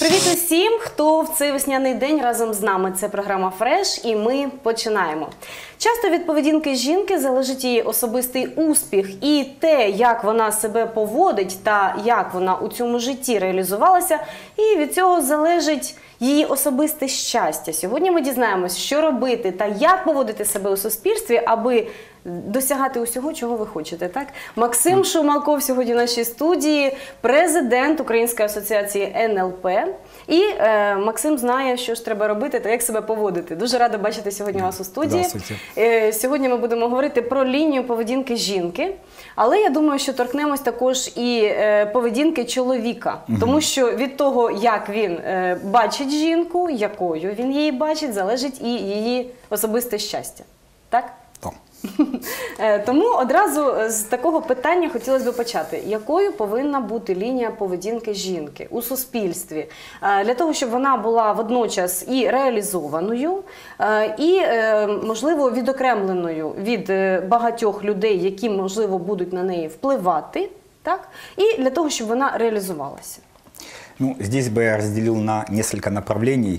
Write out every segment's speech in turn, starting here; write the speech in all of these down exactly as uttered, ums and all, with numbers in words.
Привіт усім, хто в цей весняний день разом з нами. Це програма «Фреш» і ми починаємо. Часто від поведінки жінки залежить її особистий успіх і те, як вона себе поводить та як вона у цьому житті реалізувалася, і від цього залежить її особисте щастя. Сьогодні ми дізнаємось, що робити та як поводити себе у суспільстві, аби досягати усього, чого ви хочете. Так? Максим Шумаков сьогодні в нашій студії, президент Української асоціації ен ел пе. І е, Максим знає, що ж треба робити та як себе поводити. Дуже рада бачити сьогодні вас у студії. Е, сьогодні ми будемо говорити про лінію поведінки жінки. Але я думаю, що торкнемось також і е, поведінки чоловіка. Угу. Тому що від того, як він е, бачить жінку, якою він її бачить, залежить і її особисте щастя. Так? Так. Тому одразу з такого питання хотілося б почати. Якою повинна бути лінія поведінки жінки у суспільстві? Для того, щоб вона була водночас і реалізованою, і, можливо, відокремленою від багатьох людей, які, можливо, будуть на неї впливати, так? І для того, щоб вона реалізувалася. Ну, здесь бы я разделил на несколько направлений.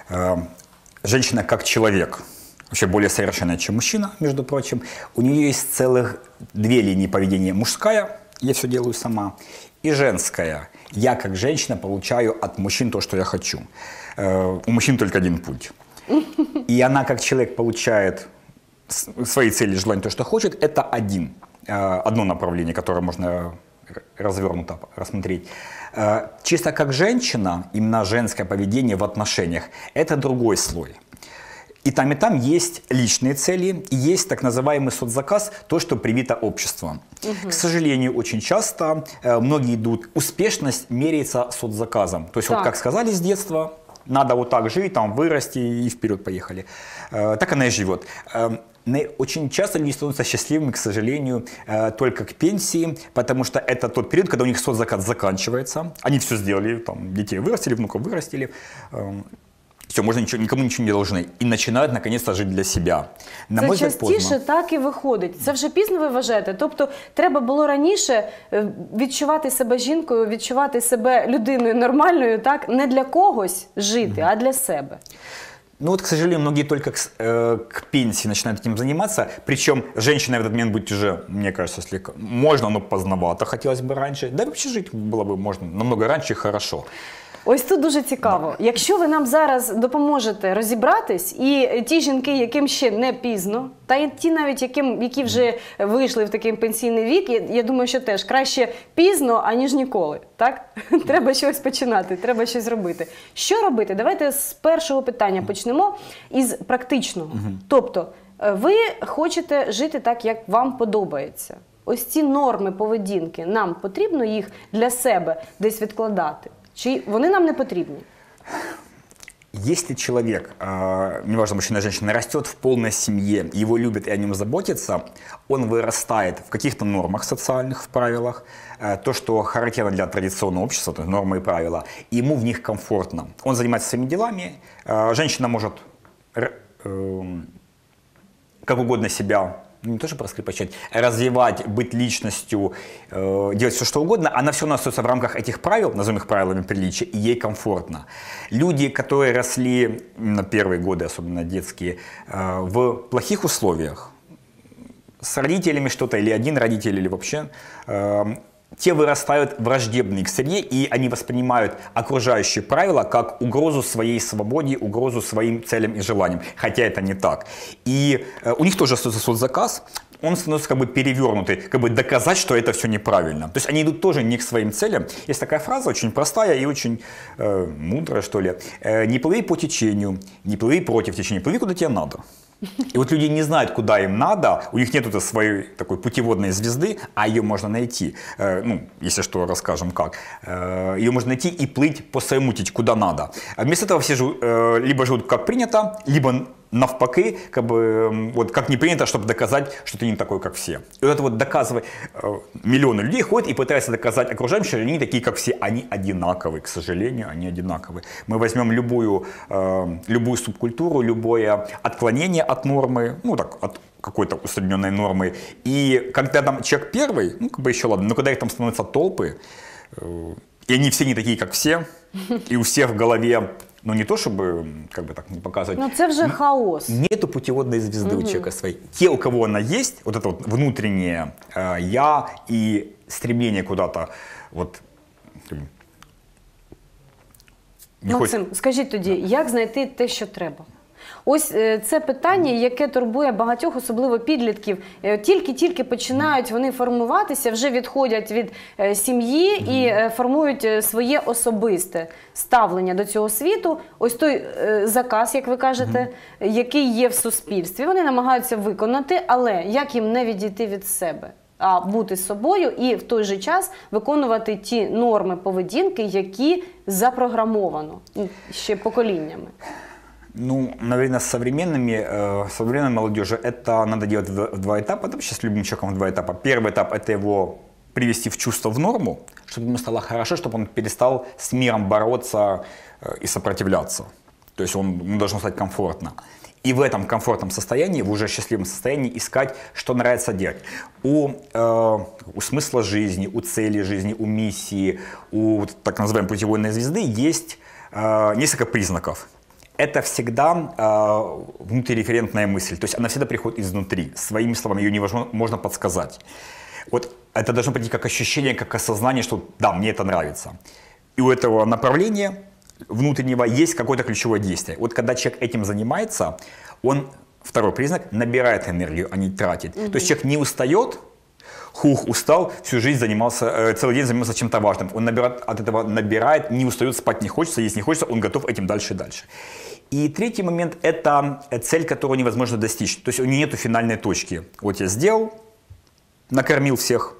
Женщина как человек. Вообще более совершенная, чем мужчина, между прочим. У нее есть целых две линии поведения. Мужская, я все делаю сама, и женская. Я, как женщина, получаю от мужчин то, что я хочу. Э, у мужчин только один путь. И она, как человек, получает свои цели, желания, то, что хочет. Это один, э, одно направление, которое можно развернуто рассмотреть. Э, чисто как женщина, именно женское поведение в отношениях, это другой слой. И там, и там есть личные цели, и есть так называемый соцзаказ, то, что привито обществом. Угу. К сожалению, очень часто э, многие идут, успешность меряется соцзаказом. То есть, так. вот как сказали с детства, надо вот так жить, там вырасти и вперед поехали. Э, так она и живет. Э, Очень часто люди становятся счастливыми, к сожалению, только к пенсии, потому что это тот период, когда у них соцзаказ заканчивается. Они все сделали, там, детей вырастили, внуков вырастили. Все, можно ничего, никому ничего не должны. І починають, наконец-то, жити для себе. На Це мой взгляд, частіше поздно. так і виходить. Це вже пізно ви вважаєте? Тобто, треба було раніше відчувати себе жінкою, відчувати себе людиною нормальною, так? Не для когось жити, mm-hmm. а для себе. Ну вот, к сожалению, многие только к, э, к пенсии начинают этим заниматься. Причем женщина в этот момент быть уже, мне кажется, слегка можно, но поздновато хотелось бы раньше. Да и вообще жить было бы можно намного раньше и хорошо. Ось тут дуже цікаво. Якщо ви нам зараз допоможете розібратись, і ті жінки, яким ще не пізно, та й ті навіть, яким, які вже вийшли в такий пенсійний вік, я, я думаю, що теж краще пізно, аніж ніколи. Так? Треба щось починати, треба щось робити. Що робити? Давайте з першого питання почнемо, із практичного. Угу. Тобто, ви хочете жити так, як вам подобається. Ось ці норми поведінки, нам потрібно їх для себе десь відкладати? Чи вони нам не потрібні? Если человек, неважно, мужчина или женщина, растет в полной семье, его любят и о нем заботятся, он вырастает в каких-то нормах социальных, в правилах, то, что характерно для традиционного общества, то есть нормы и правила, и ему в них комфортно. Он занимается своими делами, женщина может как угодно себя, не то, что раскрепощать, развивать, быть личностью, э, делать все, что угодно, она все равно остается в рамках этих правил, назовем их правилами приличия, и ей комфортно. Люди, которые росли на первые годы, особенно детские, э, в плохих условиях, с родителями что-то, или один родитель, или вообще, э, те вырастают враждебные к среде, и они воспринимают окружающие правила как угрозу своей свободе, угрозу своим целям и желаниям. Хотя это не так. И э, у них тоже остается соцзаказ, он становится как бы перевернутый, как бы доказать, что это все неправильно. То есть они идут тоже не к своим целям. Есть такая фраза, очень простая и очень э, мудрая, что ли. Э, не плыви по течению, не плыви против течения, плыви куда тебе надо. И вот люди не знают, куда им надо, у них нет своей такой путеводной звезды, а ее можно найти. Э, ну, если что, расскажем как. Э, ее можно найти и плыть по своему течению, куда надо. А вместо этого все живут, э, либо живут как принято, либо навпаки, как бы, вот как не принято, чтобы доказать, что ты не такой, как все. И вот это вот доказывать, э, миллионы людей ходят и пытаются доказать окружающим, что они такие, как все. Они одинаковые, к сожалению, они одинаковые. Мы возьмем любую, э, любую субкультуру, любое отклонение от нормы, ну так, от какой-то усредненной нормы. И когда там человек первый, ну как бы еще ладно, но когда их там становятся толпы, и они все не такие, как все, и у всех в голове, ну не то чтобы, как бы так не показывать. Ну це вже хаос. Нету путеводной звезды у человека своей. Те, у кого она есть, вот это вот внутреннее э, я и стремление куда-то, вот, не Максим, хочет- скажіть тоді, як знайти те, що треба? Ось е, це питання, яке турбує багатьох, особливо підлітків. Е, Тільки-тільки починають вони формуватися, вже відходять від е, сім'ї і е, формують е, своє особисте ставлення до цього світу. Ось той е, заказ, як ви кажете, який є в суспільстві. Вони намагаються виконати, але як їм не відійти від себе? А бути собою і в той же час виконувати ті норми поведінки, які запрограмовано м, ще поколіннями. Ну, наверное, с современными, э, современной молодежью это надо делать в, в два этапа. Да, сейчас с любым человеком в два этапа. Первый этап – это его привести в чувство, в норму, чтобы ему стало хорошо, чтобы он перестал с миром бороться э, и сопротивляться. То есть он, ему должно стать комфортно. И в этом комфортном состоянии, в уже счастливом состоянии искать, что нравится делать. У, э, у смысла жизни, у цели жизни, у миссии, у вот, так называемой путеводной звезды есть э, несколько признаков. Это всегда э, внутриреферентная мысль, то есть она всегда приходит изнутри, своими словами ее невозможно подсказать. Вот это должно прийти как ощущение, как осознание, что да, мне это нравится. И у этого направления внутреннего есть какое-то ключевое действие. Вот когда человек этим занимается, он, второй признак, набирает энергию, а не тратит. Mm-hmm. То есть человек не устает, хух, устал, всю жизнь занимался, э, целый день занимался чем-то важным. Он набирает, от этого набирает, не устает, спать не хочется, есть не хочется, он готов этим дальше и дальше. И третий момент – это цель, которую невозможно достичь. То есть у нее нет финальной точки. Вот я сделал, накормил всех.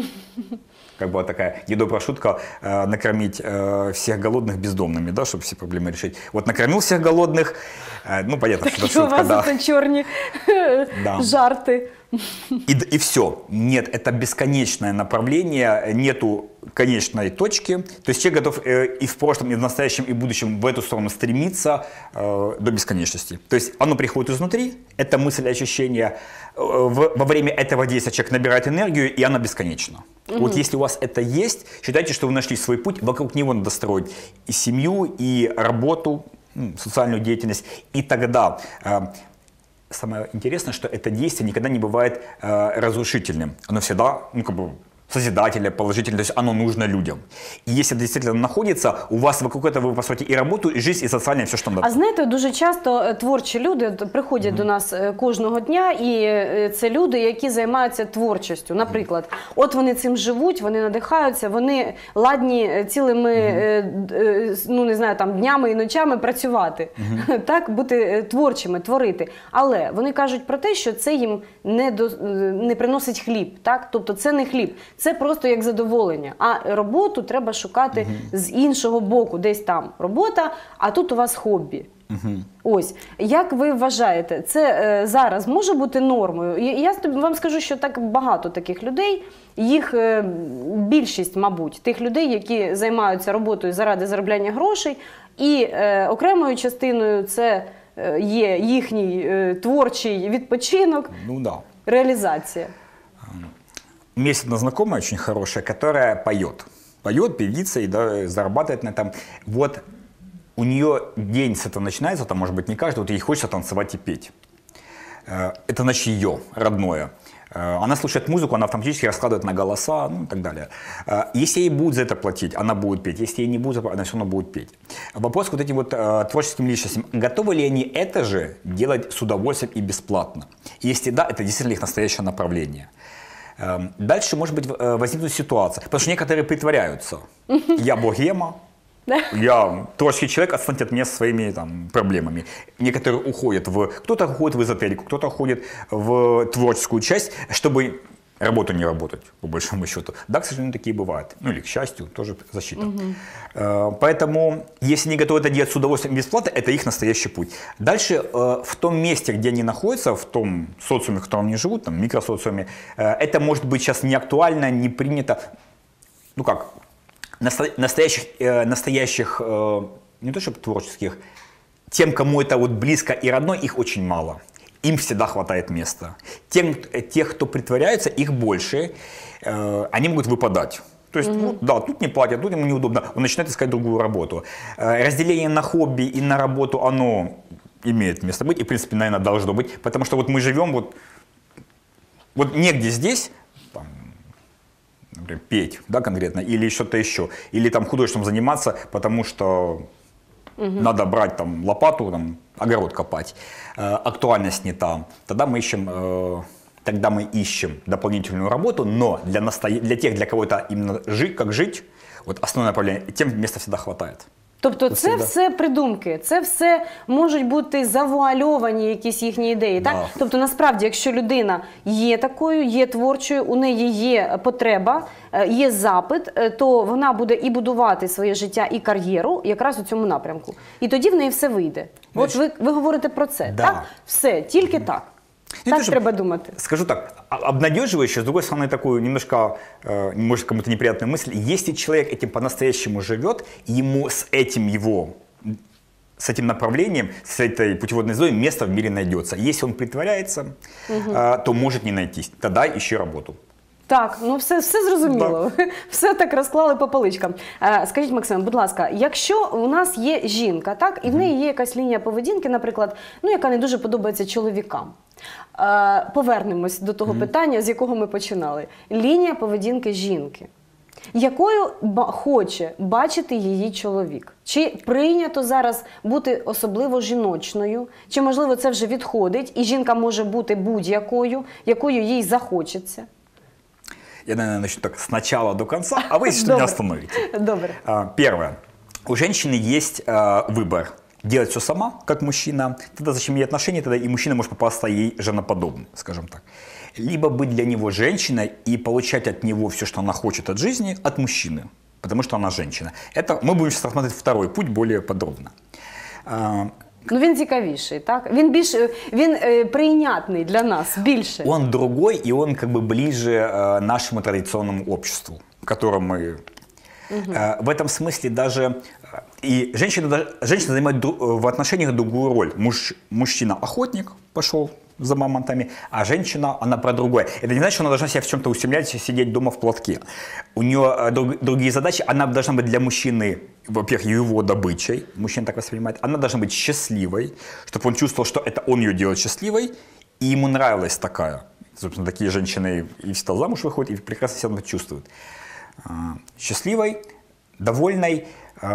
Как была такая недобрая шутка, э, накормить э, всех голодных бездомными, да, чтобы все проблемы решить. Вот накормил всех голодных, э, ну понятно, что это Такі у шутка, вас да. це чорні Да. жарти. И, и все. Нет, это бесконечное направление, нету конечной точки. То есть человек готов э, и в прошлом, и в настоящем, и в будущем в эту сторону стремиться э, до бесконечности. То есть оно приходит изнутри, это мысль, ощущение. Э, в, во время этого действия человек набирает энергию, и она бесконечна. Угу. Вот если у вас это есть, считайте, что вы нашли свой путь, вокруг него надо строить и семью, и работу, ну, социальную деятельность. И тогда... Э, Самое интересное, что это действие никогда не бывает э, разрушительным. Оно всегда, ну, как бы, созидательное, положительное, то есть оно нужно людям. И если это действительно находится, у вас вокруг этого, вы, по сути, и работу, и жизнь, и социальное, все, что надо. А знаєте, дуже часто е, творчі люди от приходять mm-hmm. до нас е, кожного дня, і е, це люди, які займаються творчістю. Наприклад, от вони цим живуть, вони надихаються, вони ладні е, цілими, mm-hmm. е, е, ну не знаю, там днями і ночами працювати, mm-hmm. так, бути е, творчими, творити. Але вони кажуть про те, що це їм не, до, не приносить хліб, так? Тобто це не хліб. Це просто як задоволення. А роботу треба шукати угу. з іншого боку. Десь там робота, а тут у вас хобі. Угу. Ось. Як ви вважаєте, це е, зараз може бути нормою? Я, я вам скажу, що так багато таких людей, їх е, більшість, мабуть, тих людей, які займаються роботою заради заробляння грошей, і е, окремою частиною це е, є їхній е, творчий відпочинок, ну, да. реалізація. У меня есть одна знакомая очень хорошая, которая поет. Поет, певица и да, зарабатывает на этом. Вот у нее день с этого начинается, там, может быть, не каждый, вот ей хочется танцевать и петь. Это, значит, ее родное. Она слушает музыку, она автоматически раскладывает на голоса, ну и так далее. Если ей будут за это платить, она будет петь. Если ей не будут, она все равно будет петь. Вопрос к вот этим вот творческим личностям. Готовы ли они это же делать с удовольствием и бесплатно? Если да, это действительно их настоящее направление. Дальше, может быть, возникнут ситуация, потому что некоторые притворяются. Я богема, я творческий человек, отстаньте от меня со своими там, проблемами. Некоторые уходят в... Кто-то уходит в эзотерику, кто-то уходит в творческую часть, чтобы работу не работать, по большому счету. Да, к сожалению, такие бывают. Ну или, к счастью, тоже защита. Угу. Поэтому, если они готовы это делать с удовольствием и бесплатно, это их настоящий путь. Дальше, в том месте, где они находятся, в том социуме, в котором они живут, там, микросоциуме, это может быть сейчас не актуально, не принято. Ну как, настоящих, настоящих не то чтобы творческих, тем, кому это вот близко и родной, их очень мало. Им всегда хватает места. Тем, тех, кто притворяется, их больше, э, они могут выпадать. То То есть, ну, да, тут не платят, тут ему неудобно, он начинает искать другую работу. Э, Разделение на хобби и на работу, оно имеет место быть, и, в принципе, наверное, должно быть, потому что вот мы живем вот, вот негде здесь, там, например, петь, да, конкретно, или что-то еще, или там художеством заниматься, потому что угу. надо брать там лопату, там, огород копать, э, актуальность не та, тогда мы ищем... Э, Тогда мы ищем дополнительную работу, но для, насто... для тех, для кого это именно жить, как жить, вот основное направление, тем места всегда хватает. Тобто Тут це всегда. все придумки, це все можуть бути завуальовані якісь їхні ідеї, так? Да. Тобто насправді, якщо людина є такою, є творчою, у неї є потреба, е, є запит, е, то вона буде і будувати своє життя, і кар'єру якраз у цьому напрямку. І тоді в неї все вийде. От ви, ви говорите про це, Да. так? Все, тільки так. Ну, Так тоже, треба думати. Скажу так, обнадеживающе, с другой стороны, такую немножко, э, может, кому-то неприятную мысль. Если человек этим по-настоящему живет, ему с этим его, с этим направлением, с этой путеводной звездой место в мире найдется. Если он притворяется, угу. э, то может не найтись. Тогда ищи работу. Так, ну все, все зрозуміло, да. Все так розклали по поличкам. Е, скажіть, Максим, будь ласка, якщо у нас є жінка, так, і в неї є якась лінія поведінки, наприклад, ну, яка не дуже подобається чоловікам. Е, повернемось до того mm-hmm. питання, з якого ми починали. Лінія поведінки жінки. Якою ба- хоче бачити її чоловік? Чи прийнято зараз бути особливо жіночною? Чи, можливо, це вже відходить, і жінка може бути будь-якою, якою їй захочеться? Я, наверное, начну так с начала до конца, а вы, если меня остановите. Добре. Первое. У женщины есть выбор. Делать все сама, как мужчина. Тогда зачем ей отношения, тогда и мужчина может попасться ей женоподобным, скажем так. Либо быть для него женщиной и получать от него все, что она хочет от жизни, от мужчины. Потому что она женщина. Это мы будем сейчас рассматривать второй путь более подробно. Ну, він цікавіший, так? Він більш, він е, прийнятний для нас, більше. Он другой, и он как бы ближе э, нашему традиционному обществу, в котором мы... Угу. Э, в этом смысле даже... И женщина, женщина занимает дру, в отношениях другую роль. Муж, мужчина охотник, пошел за мамонтами, а женщина, она про другое. Это не значит, что она должна себя в чем-то ущемлять, сидеть дома в платке. У нее друг, другие задачи. Она должна быть для мужчины, во-первых, его добычей, мужчина так воспринимает. Она должна быть счастливой, чтобы он чувствовал, что это он ее делает счастливой, и ему нравилась такая. Собственно, такие женщины и всегда замуж выходят, и прекрасно себя чувствуют. Счастливой, довольной.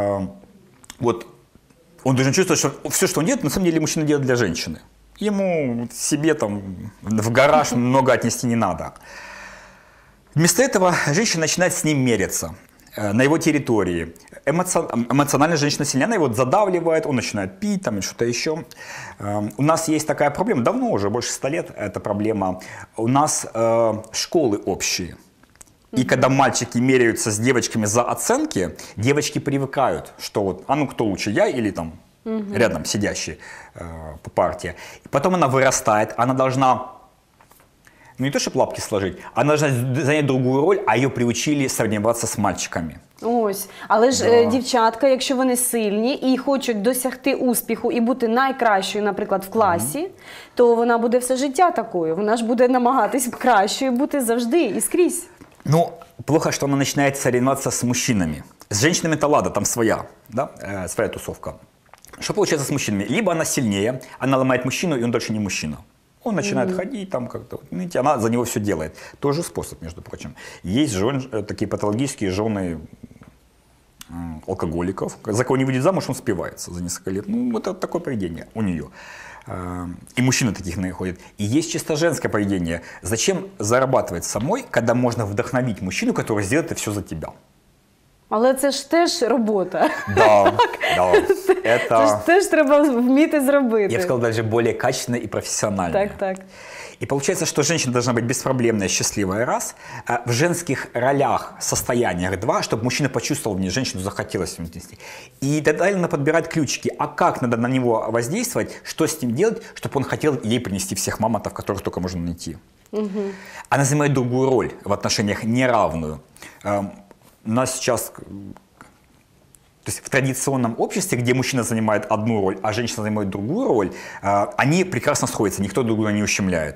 Вот он должен чувствовать, что все, что он делает, на самом деле мужчина делает для женщины. Ему себе там в гараж много отнести не надо. Вместо этого женщина начинает с ним мериться э, на его территории. Эмоци... Эмоционально женщина сильнее, она его задавливает, он начинает пить там, или что-то еще. Э, у нас есть такая проблема, давно уже, больше ста лет эта проблема. У нас э, школы общие. И когда мальчики меряются с девочками за оценки, девочки привыкают, что вот, а ну кто лучше, я или там угу. рядом сидящий э, по партии. И потом она вырастает, она должна, ну не то чтобы лапки сложить, она должна занять другую роль, а ее приучили соревноваться с мальчиками. Ось, але ж Да. е, дівчатка, якщо вони сильні і хочуть досягти успіху і бути найкращою, наприклад, в класі, mm-hmm. то вона буде все життя такою. Вона ж буде намагатись кращою бути завжди і скрізь. Ну, плохо, что она начинает соревноваться с мужчинами. С женщинами-то ладно, там своя, да, э, своя тусовка. Что получается с мужчинами? Либо она сильнее, она ломает мужчину, и он дальше не мужчина. Он начинает mm-hmm. ходить, там как-то, видите, она за него все делает. Тоже способ, между прочим. Есть жен, такие патологические жены э, алкоголиков. За кого не выйдет замуж, он спивается за несколько лет. Ну, это такое поведение у нее. И мужчины таких находят. И есть чисто женское поведение. Зачем зарабатывать самой, когда можно вдохновить мужчину, который сделает это все за тебя? Але це ж теж робота. Да, да. Это... Це ж теж треба вміти зробити. Я бы сказал, даже более качественное и профессиональное. Так, так. И получается, что женщина должна быть беспроблемная, счастливая, раз. А в женских ролях, состояниях, два, чтобы мужчина почувствовал в ней, женщину захотелось ему нести. И тогда она подбирает ключики. А как надо на него воздействовать, что с ним делать, чтобы он хотел ей принести всех мамонтов, которых только можно найти. Угу. Она занимает другую роль в отношениях, неравную. У нас сейчас... То есть в традиционном обществе, где мужчина занимает одну роль, а женщина занимает другую роль, они прекрасно сходятся, никто друг друга не ущемляет.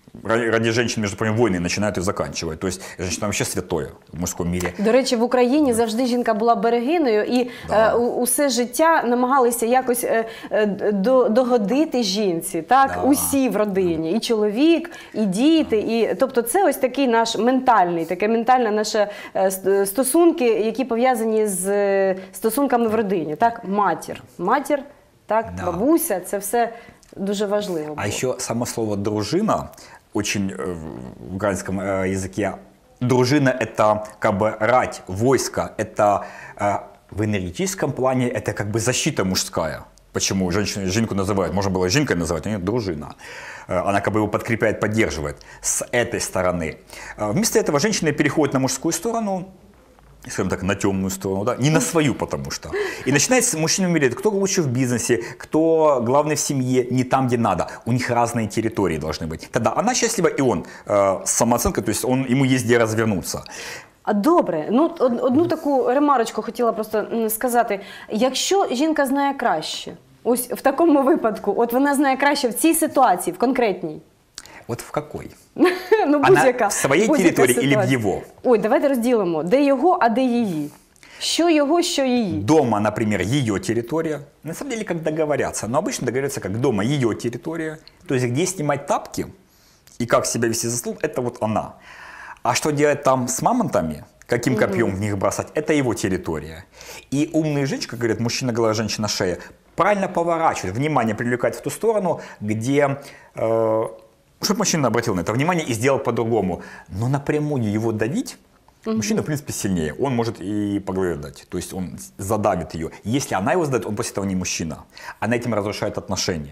ради, ради женщин, между прочим, войны начинают и заканчивают. То есть женщина вообще святое в мужском мире. До речі, в Україні завжди жінка була берегиною і Да. е, у- усе життя намагалися якось е, е, до, догодити жінці, так? Да. Усі в родині, і чоловік, і діти, і тобто це ось такий наш ментальний, таке ментальне наше е, ст- стосунки, які пов'язані з е, стосунками в родині, так? Матір, матір, так, Да. бабуся, це все дуже важливо. А було. еще само слово «дружина» очень э, в украинском э, языке. Дружина – это как бы рать, войско. Это э, в энергетическом плане это как бы защита мужская. Почему женщину, жинку называют? Можно было жинкой называть, а нет, дружина. Э, Она как бы его подкрепляет, поддерживает с этой стороны. Э, Вместо этого женщины переходят на мужскую сторону, скажем так, на темную сторону, да? Не на свою, потому что. И начинает с мужчинами мерить, кто лучше в бизнесе, кто главный в семье, не там, где надо. У них разные территории должны быть. Тогда она счастлива, и он э, с самооценкой, то есть он, ему есть где развернуться. А добре, ну од- одну таку ремарочку хотіла просто м, сказати. Якщо жінка знає краще, ось в такому випадку, от вона знає краще в цій ситуації, в конкретній. Вот в какой? Ну, Вона будь-яка, в своїй будь-яка території или в ситуація. його? Ой, давайте розділимо, де його, а де її. Що його, що її. Дома, например, ее территория. На самом деле, как договорятся. Но обычно договорятся, как дома ее территория. То есть, где снимать тапки и как себя вести за стол, это вот она. А что делать там с мамонтами, каким копьем в них бросать, это его территория. И умные женщины, как говорят, мужчина голова, женщина шея, правильно поворачивают, внимание привлекать в ту сторону, где... Э, чтобы мужчина обратил на это внимание и сделал по-другому. Но напрямую его давить, мужчина, в принципе, сильнее. Он может и по голове дать. То есть он задавит ее. Если она его сдает, он после этого не мужчина. Она этим разрушает отношения.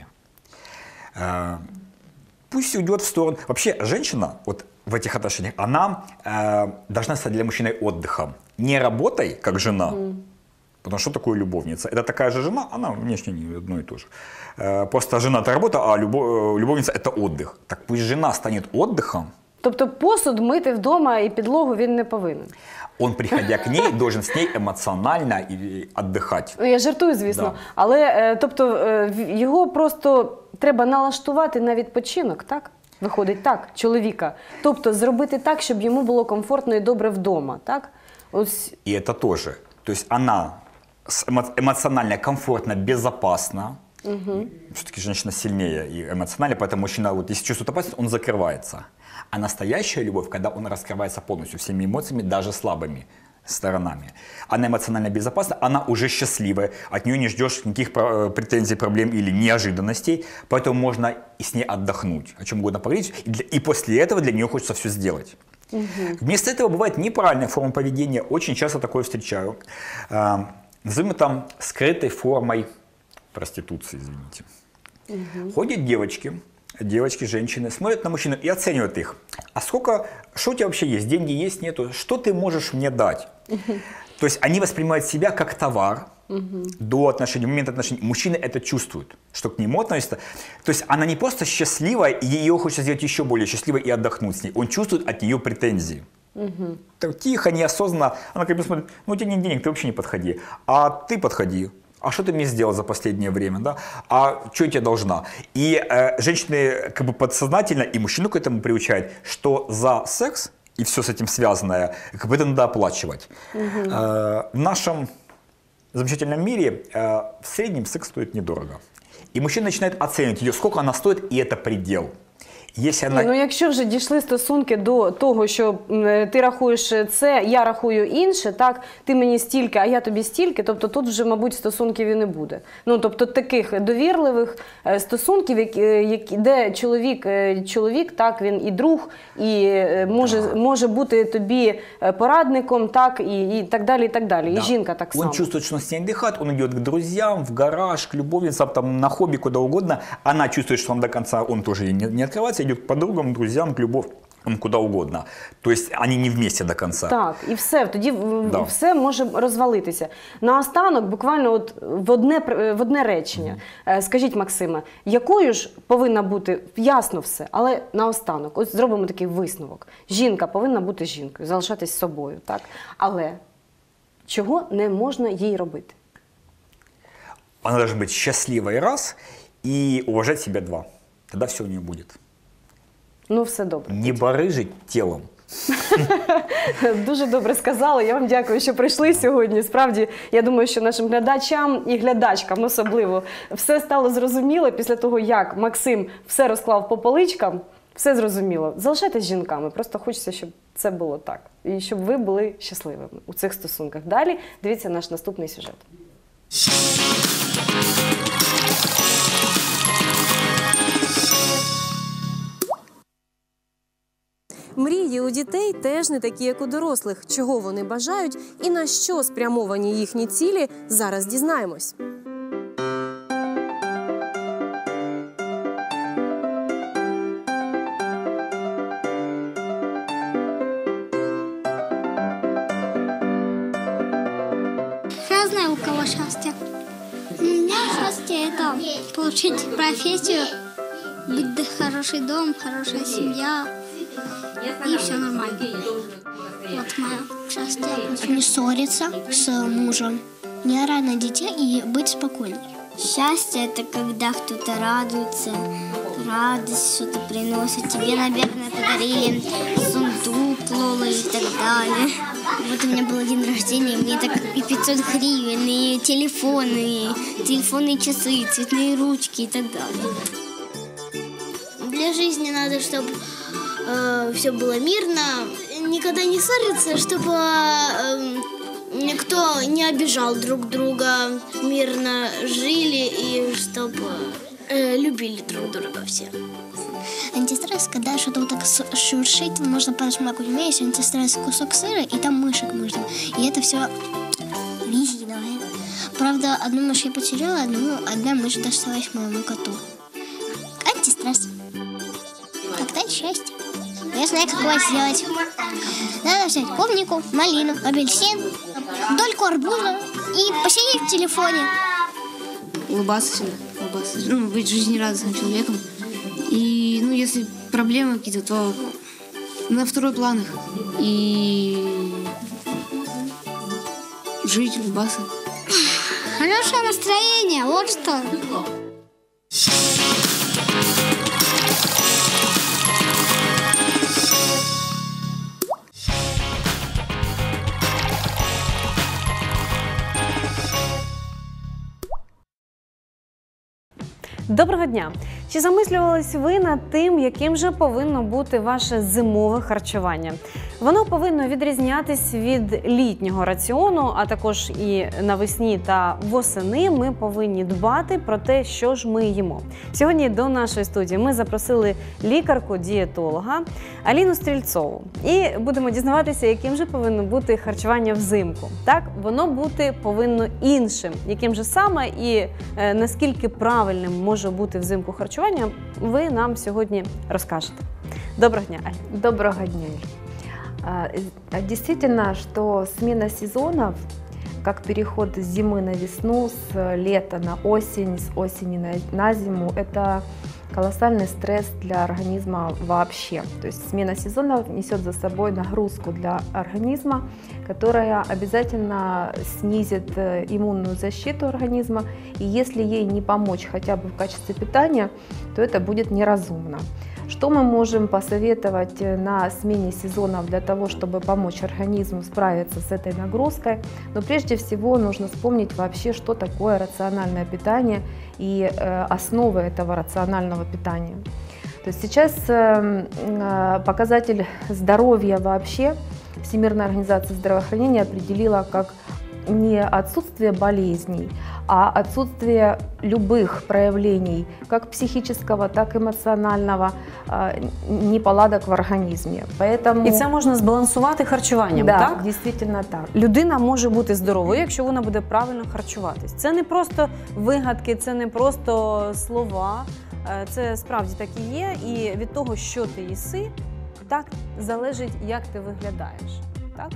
Э, Пусть уйдет в сторону. Вообще, женщина вот в этих отношениях, она э, должна стать для мужчины отдыхом. Не работой, как жена. Потому что такое любовница? Это такая же жена, она внешне не одно и то же. Э, просто жена – это работа, а любо- любовница – это отдых. Так пусть жена станет отдыхом. Тобто посуд мити вдома і підлогу він не повинен. Он, приходя к ней, должен с ней эмоционально и отдыхать. Ну, я жартую, звісно. Да. Але е, тобто, е, в- його просто треба налаштувати на відпочинок, так? Виходить так, чоловіка. Тобто зробити так, щоб йому було комфортно і добре вдома, так? Ось И это тоже. То есть она с- эмо- эмоционально комфортно, безопасно. Все-таки женщина сильнее и эмоционально, поэтому мужчина, вот, если чувствует опасность, он закрывается. А настоящая любовь, когда он раскрывается полностью всеми эмоциями, даже слабыми сторонами. Она эмоционально безопасна, она уже счастливая, от нее не ждешь никаких про- претензий, проблем или неожиданностей, поэтому можно и с ней отдохнуть, о чем угодно поговорить, и, для- и после этого для нее хочется все сделать. Вместо этого бывает неправильная форма поведения, очень часто такое встречаю. Э, назовем это скрытой формой проституции, извините. Ходят девочки, девочки, женщины, смотрят на мужчину и оценивают их. А сколько, что у тебя вообще есть? Деньги есть, нету? Что ты можешь мне дать? То есть они воспринимают себя как товар до отношений, в момент отношений. Мужчины это чувствуют, что к нему относятся. То есть она не просто счастливая, и ее хочется сделать еще более счастливой и отдохнуть с ней. Он чувствует от нее претензии. Так тихо, неосознанно, она как бы смотрит, ну у тебя нет денег, ты вообще не подходи. А ты подходи. А что ты мне сделал за последнее время, да? А что я тебе должна? И э, женщины как бы подсознательно, и мужчину к этому приучают, что за секс и все с этим связанное, как бы это надо оплачивать. Э, в нашем замечательном мире э, в среднем секс стоит недорого. И мужчина начинает оценивать ее, сколько она стоит, и это предел. Если она... ну, якщо вже дійшли стосунки до того, що м, ти рахуєш це, я рахую інше, так, ти мені стільки, а я тобі стільки, тобто тут вже, мабуть, стосунків і не буде. Ну, тобто таких довірливих е, стосунків, які, е, які, де чоловік, е, чоловік, так, він і друг, і е, може, може бути тобі е, порадником, так, і, і так далі, і так далі. Да. І жінка так Он само. чувствует, что он с ней отдыхает, он идет к друзьям, в гараж, к любовницам, там, на хобби, куда угодно. Она чувствует, что он до конца, он тоже ей не, не открывается, идет к подругам, друзьям, к любовь, куда угодно. То есть они не вместе до конца. Так, і все, тоді в- Да. все може розвалитися. Наостанок, буквально от в одне, пр- в одне речення. Е, Скажіть, Максиме, якою ж повинна бути, ясно все, але наостанок, ось зробимо такий висновок. Жінка повинна бути жінкою, залишатись собою, так? Але чого не можна їй робити? Она должна быть счастливой раз и уважать себя два. Тогда все у нее будет. Ну, все добре. Не барыжить телом. Дуже добре сказали. Я вам дякую, що прийшли сьогодні. Справді, я думаю, що нашим глядачам і глядачкам особливо все стало зрозуміло після того, як Максим все розклав по поличкам. Все зрозуміло. Залишайтесь жінками. Просто хочеться, щоб це було так. І щоб ви були щасливими у цих стосунках. Далі дивіться наш наступний сюжет. Мрії у дітей теж не такі, як у дорослих. Чого вони бажають і на що спрямовані їхні цілі, зараз дізнаємось. Я знаю, у кого счастье. У меня счастье – это получить профессию, быть хороший дом, хорошая семья, и все нормально. Вот мое счастье. Не ссориться с мужем, не орать на детей и быть спокойной. Счастье – это когда кто-то радуется, радость что-то приносит. Тебе, наверное, подарили сундук, Лола и так далее. Вот у меня был день рождения, мне так и пятьсот гривен, и телефоны, и телефонные часы, цветные ручки и так далее. Для жизни надо, чтобы э, все было мирно, никогда не ссориться, чтобы э, никто не обижал друг друга, мирно жили и чтобы э, любили друг друга все. Антистресс, когда что-то вот так шуршит, можно просмакивать. У меня есть антистресс кусок сыра, и там мышек можно. И это все резиновое. Правда, одну мышь я потеряла, одну, одна мышь досталась моему коту. Антистресс. Тогда счастье. Я знаю, как его сделать. Надо взять клубнику, малину, апельсин, дольку арбуза и посидеть в телефоне. Улыбаться всегда, улыбаться. Ну, быть жизнерадостным человеком. И, ну, если проблемы какие-то, то на второй план их. И жить, улыбаться. Хорошее настроение, вот что. Доброго дня! Чи замислювались ви над тим, яким же повинно бути ваше зимове харчування? Воно повинно відрізнятись від літнього раціону, а також і навесні та восени ми повинні дбати про те, що ж ми їмо. Сьогодні до нашої студії ми запросили лікарку-дієтолога Аліну Стрільцову. І будемо дізнаватися, яким же повинно бути харчування взимку. Так, воно бути повинно іншим. Яким же саме і е, наскільки правильним може бути взимку харчування, ви нам сьогодні розкажете. Доброго дня, Аль. Доброго дня. А, Действительно, что смена сезонов, как переход с зимы на весну, с лета на осень, с осени на, на зиму, это колоссальный стресс для организма вообще. То есть смена сезонов несет за собой нагрузку для организма, которая обязательно снизит иммунную защиту организма. И если ей не помочь хотя бы в качестве питания, то это будет неразумно. Что мы можем посоветовать на смене сезонов для того, чтобы помочь организму справиться с этой нагрузкой? Но прежде всего нужно вспомнить вообще, что такое рациональное питание и э, основы этого рационального питания. То есть сейчас э, показатель здоровья вообще Всемирная организация здравоохранения определила как не отсутствие болезней, а отсутствие любых проявлений, как психического, так и эмоционального, неполадок в організмі. Поэтому... І це можна збалансувати харчуванням, да, так? дійсно так. Людина може бути здоровою, якщо вона буде правильно харчуватись. Це не просто вигадки, це не просто слова, це справді так і є. І від того, що ти їси, так залежить, як ти виглядаєш. Так?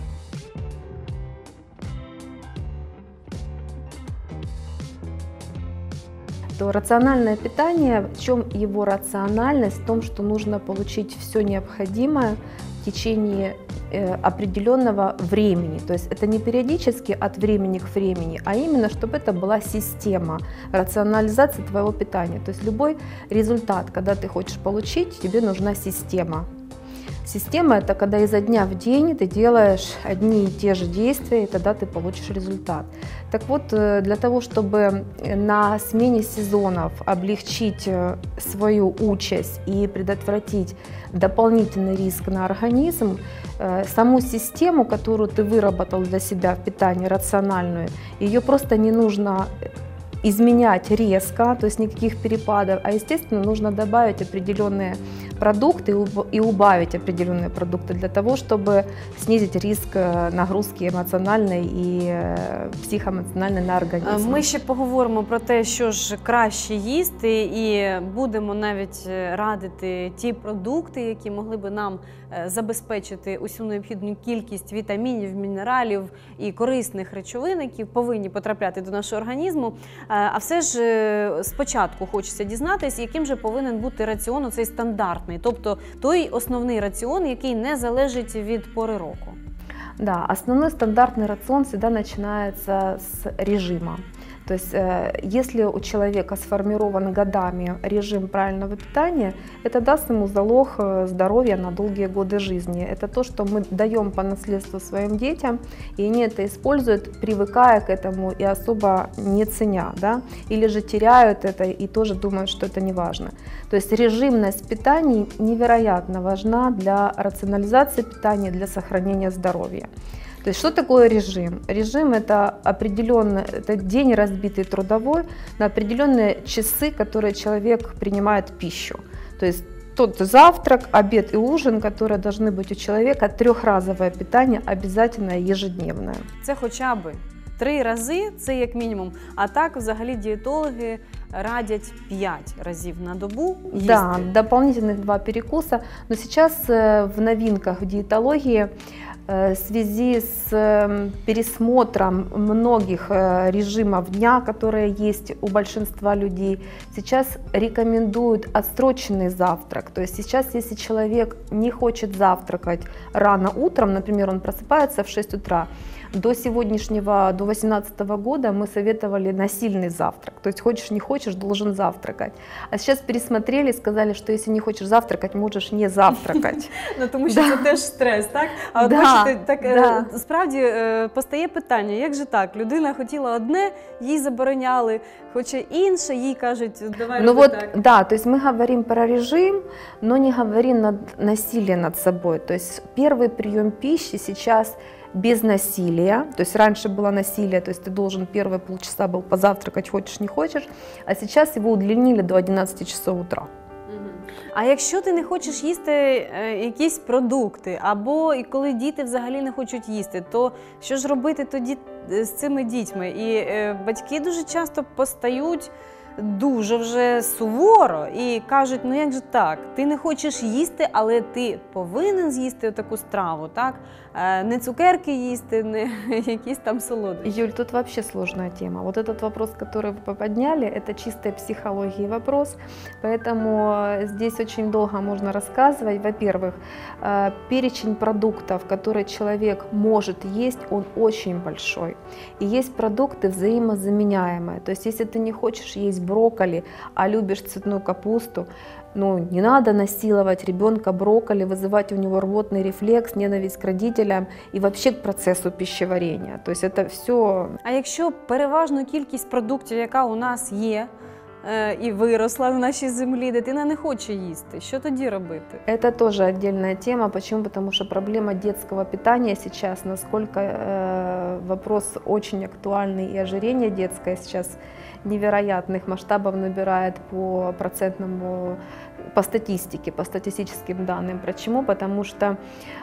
То рациональное питание, в чем его рациональность? В том, что нужно получить все необходимое в течение э, определенного времени. То есть это не периодически от времени к времени, а именно, чтобы это была система рационализации твоего питания. То есть любой результат, когда ты хочешь получить, тебе нужна система. Система – это когда изо дня в день ты делаешь одни и те же действия, и тогда ты получишь результат. Так вот, для того, чтобы на смене сезонов облегчить свою участь и предотвратить дополнительный риск на организм, саму систему, которую ты выработал для себя в питании, рациональную, ее просто не нужно изменять резко, то есть никаких перепадов, а естественно нужно добавить определенные продукты и убавить определенные продукты для того, чтобы снизить риск нагрузки емоціональної і психоемоціональної на організм. Ми ще поговоримо про те, що ж краще їсти, і будемо навіть радити ті продукти, які могли би нам забезпечити усю необхідну кількість вітамінів, мінералів і корисних речовин, які повинні потрапляти до нашого організму. А все ж спочатку хочеться дізнатися, яким же повинен бути раціон оцей стандартний, тобто той основний раціон, який не залежить від пори року. Да, основной стандартный рацион всегда начинается с режима. То есть, если у человека сформирован годами режим правильного питания, это даст ему залог здоровья на долгие годы жизни. Это то, что мы даем по наследству своим детям, и они это используют, привыкая к этому и особо не ценя, да? Или же теряют это и тоже думают, что это не важно. То есть режимность питания невероятно важна для рационализации питания, для сохранения здоровья. То есть что такое режим? Режим – это определенный, это день разбитый трудовой на определенные часы, которые человек принимает пищу. То есть тот завтрак, обед и ужин, которые должны быть у человека, трехразовое питание обязательно ежедневное. Це хоча б три рази, це як мінімум. А так взагалі дієтологи радять п'ять разів на добу їсти. Да, дополнительных два перекуса. Но сейчас в новинках в диетологии в связи с пересмотром многих режимов дня, которые есть у большинства людей, сейчас рекомендуют отсроченный завтрак. То есть сейчас, если человек не хочет завтракать рано утром, например, он просыпается в шесть утра, до сегодняшнего, до восемнадцатого года мы советовали насильный завтрак. То есть хочешь не хочешь, должен завтракать. А сейчас пересмотрели и сказали, что если не хочешь завтракать, можешь не завтракать. Ну, тому що це теж стрес, так? А от бачите, так справді постає питання, як же так? Людина хотіла одне, їй забороняли, хоче інше, їй кажуть, давай роби так. Да, то есть мы говорим про режим, но не говорим над насилие над собой. То есть первый прием пищи сейчас без насилия, то есть раньше было насилие, то есть ты должен первые полчаса был позавтракать, хочешь не хочешь, а сейчас его удлинили до одиннадцати часов утра. А якщо ти не хочеш їсти е, якісь продукти, або і коли діти взагалі не хочуть їсти, то що ж робити тоді з цими дітьми? І е, батьки дуже часто постають дуже вже суворо і кажуть, ну як же так, ти не хочеш їсти, але ти повинен з'їсти таку страву, так? Не цукерки їсти, не якісь там солодощі. Юль, тут вообще сложная тема. Вот этот вопрос, который вы подняли, это чистая психология вопрос, поэтому здесь очень долго можно рассказывать. Во-первых, перечень продуктов, которые человек может есть, он очень большой. И есть продукты взаимозаменяемые. То есть если ты не хочешь есть брокколи, а любишь цветную капусту, ну, не надо насиловать ребенка брокколи, вызывать у него рвотный рефлекс, ненависть к родителям и вообще к процессу пищеварения. То есть это все... А якщо переважну кількість продуктів, яка у нас є, і виросла на нашій землі, дитина не хоче їсти, що тоді робити? Это тоже отдельная тема. Почему? Потому что проблема детского питания сейчас, насколько э, вопрос очень актуальный, и ожирение детское сейчас невероятных масштабов набирает по процентному, по статистике, по статистическим данным. Почему? Потому что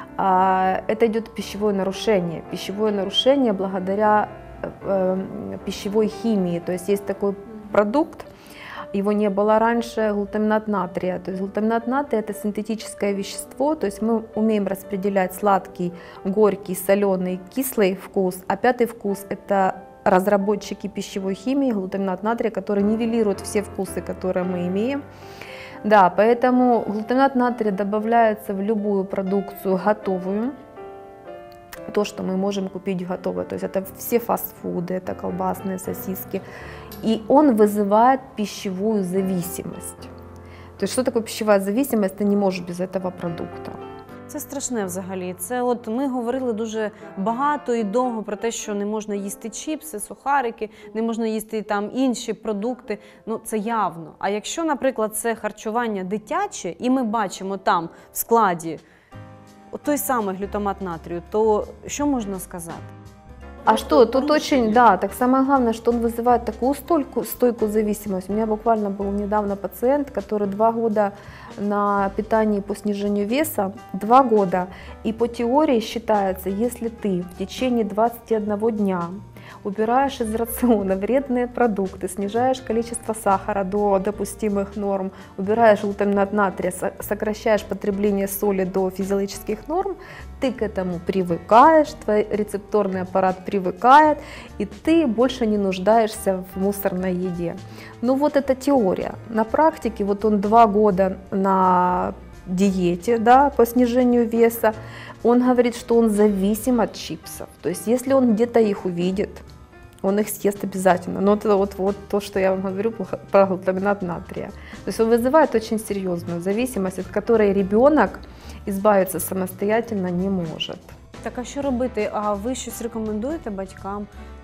э, это идет пищевое нарушение. Пищевое нарушение благодаря э, пищевой химии. То есть есть такой продукт, его не было раньше, глутаминат натрия. То есть глутаминат натрия – это синтетическое вещество, то есть мы умеем распределять сладкий, горький, соленый, кислый вкус, а пятый вкус – это разработчики пищевой химии, глутаминат натрия, который нивелирует все вкусы, которые мы имеем. Да, поэтому глутаминат натрия добавляется в любую продукцию готовую, то, что мы можем купить готовое. То есть это все фастфуды, это колбасные, сосиски. И он вызывает пищевую зависимость. То есть что такое пищевая зависимость? Ты не можешь без этого продукта. Це страшне взагалі. Це от ми говорили дуже багато і довго про те, що не можна їсти чіпси, сухарики, не можна їсти там інші продукти. Ну це явно. А якщо, наприклад, це харчування дитяче, і ми бачимо там в складі той самий глютамат натрію, то що можна сказати? А что, тут очень, да, так самое главное, что он вызывает такую стойку, стойкую зависимость. У меня буквально был недавно пациент, который два года на питании по снижению веса, два года, и по теории считается, если ты в течение двадцати одного дня убираешь из рациона вредные продукты, снижаешь количество сахара до допустимых норм, убираешь глутамат натрия, сокращаешь потребление соли до физиологических норм, ты к этому привыкаешь, твой рецепторный аппарат привыкает, и ты больше не нуждаешься в мусорной еде. Ну вот это теория. На практике вот он два года на диете, да, по снижению веса, он говорит, что он зависим от чипсов. То есть если он где-то их увидит, он их съест обязательно. Но это вот, вот то, что я вам говорю про глутамат натрия. То есть он вызывает очень серьезную зависимость, от которой ребенок избавиться самостоятельно не может. Так, а що робити? А ви щось рекомендуєте батькам?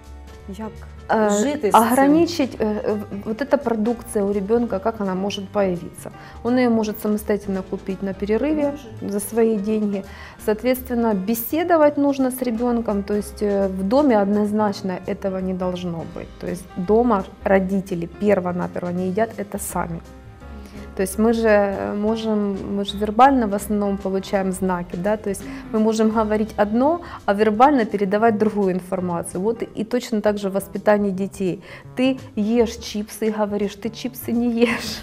Як Э, жити з цим? ограничить э, вот эта продукция у ребенка, как она может появиться. Он ее может самостоятельно купить на перерыве за свои деньги. Соответственно, беседовать нужно с ребенком, то есть э, в доме однозначно этого не должно быть. То есть дома родители перво-наперво не едят это сами. То есть мы же можем, мы же вербально в основном получаем знаки, да, то есть мы можем говорить одно, а вербально передавать другую информацию. Вот и, и точно так же в воспитании детей. Ты ешь чипсы и говоришь, ты чипсы не ешь.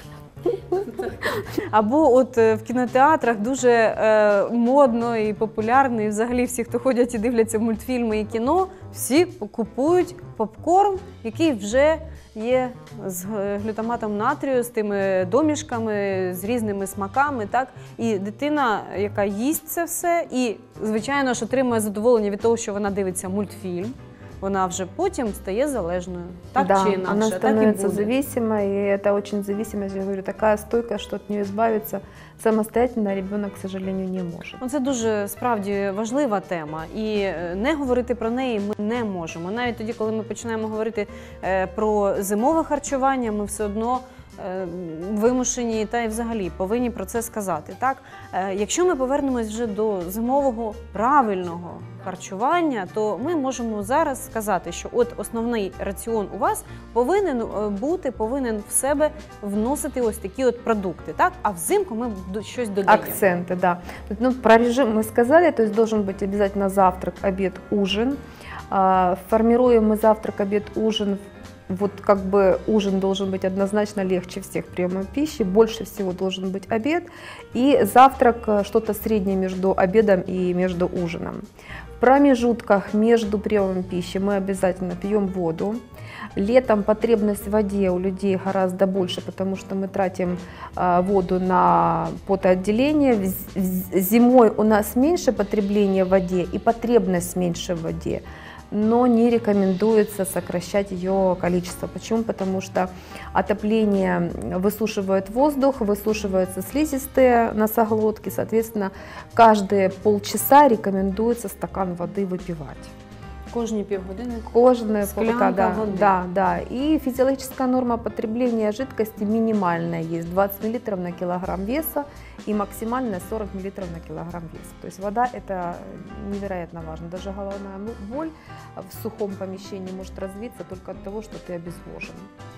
Або от е, в кінотеатрах дуже е, модно і популярно, і взагалі всі, хто ходять і дивляться мультфільми і кіно, всі купують попкорн, який вже є з глютаматом натрію, з тими домішками, з різними смаками. Так? І дитина, яка їсть це все, і, звичайно ж, отримує задоволення від того, що вона дивиться мультфільм, вона вже потім стає залежною. Так да, чи інакше, она так і становится буде. зависимой, и это очень зависимость, я говорю, такая стойкая, что от нее избавиться самостоятельно ребенок, к сожалению, не может. Ну, це дуже справді важлива тема, і е, не говорити про неї ми не можемо. Навіть тоді, коли ми починаємо говорити е, про зимове харчування, ми все одно е, вимушені та й взагалі повинні про це сказати. Так? Е, якщо ми повернемось вже до зимового правильного харчування, то ми можемо зараз сказати, що от основний раціон у вас повинен е, бути, повинен в себе вносити ось такі от продукти. Так? А взимку ми до- щось додаємо. Акценты, да. Ну, про режим мы сказали, то есть должен быть обязательно завтрак, обед, ужин. А, Формируем мы завтрак, обед, ужин. Вот как бы ужин должен быть однозначно легче всех приемов пищи, больше всего должен быть обед. И завтрак э, что-то среднее между обедом и между ужином. В промежутках между приемом пищи мы обязательно пьем воду. Летом потребность в воде у людей гораздо больше, потому что мы тратим а, воду на потоотделение. В- в- Зимой у нас меньше потребления в воде и потребность меньше в воде, но не рекомендуется сокращать ее количество. Почему? Потому что отопление высушивает воздух, высушиваются слизистые носоглотки, соответственно, каждые полчаса рекомендуется стакан воды выпивать. Кожні півгодини. Кожная Склянка полка, да, воды. да, да. И физиологическая норма потребления жидкости минимальная есть двадцать миллилитров на килограмм веса и максимальная сорок миллилитров на килограмм веса. То есть вода это невероятно важно. Даже головная боль в сухом помещении может развиться только от того, что ты обезвожен.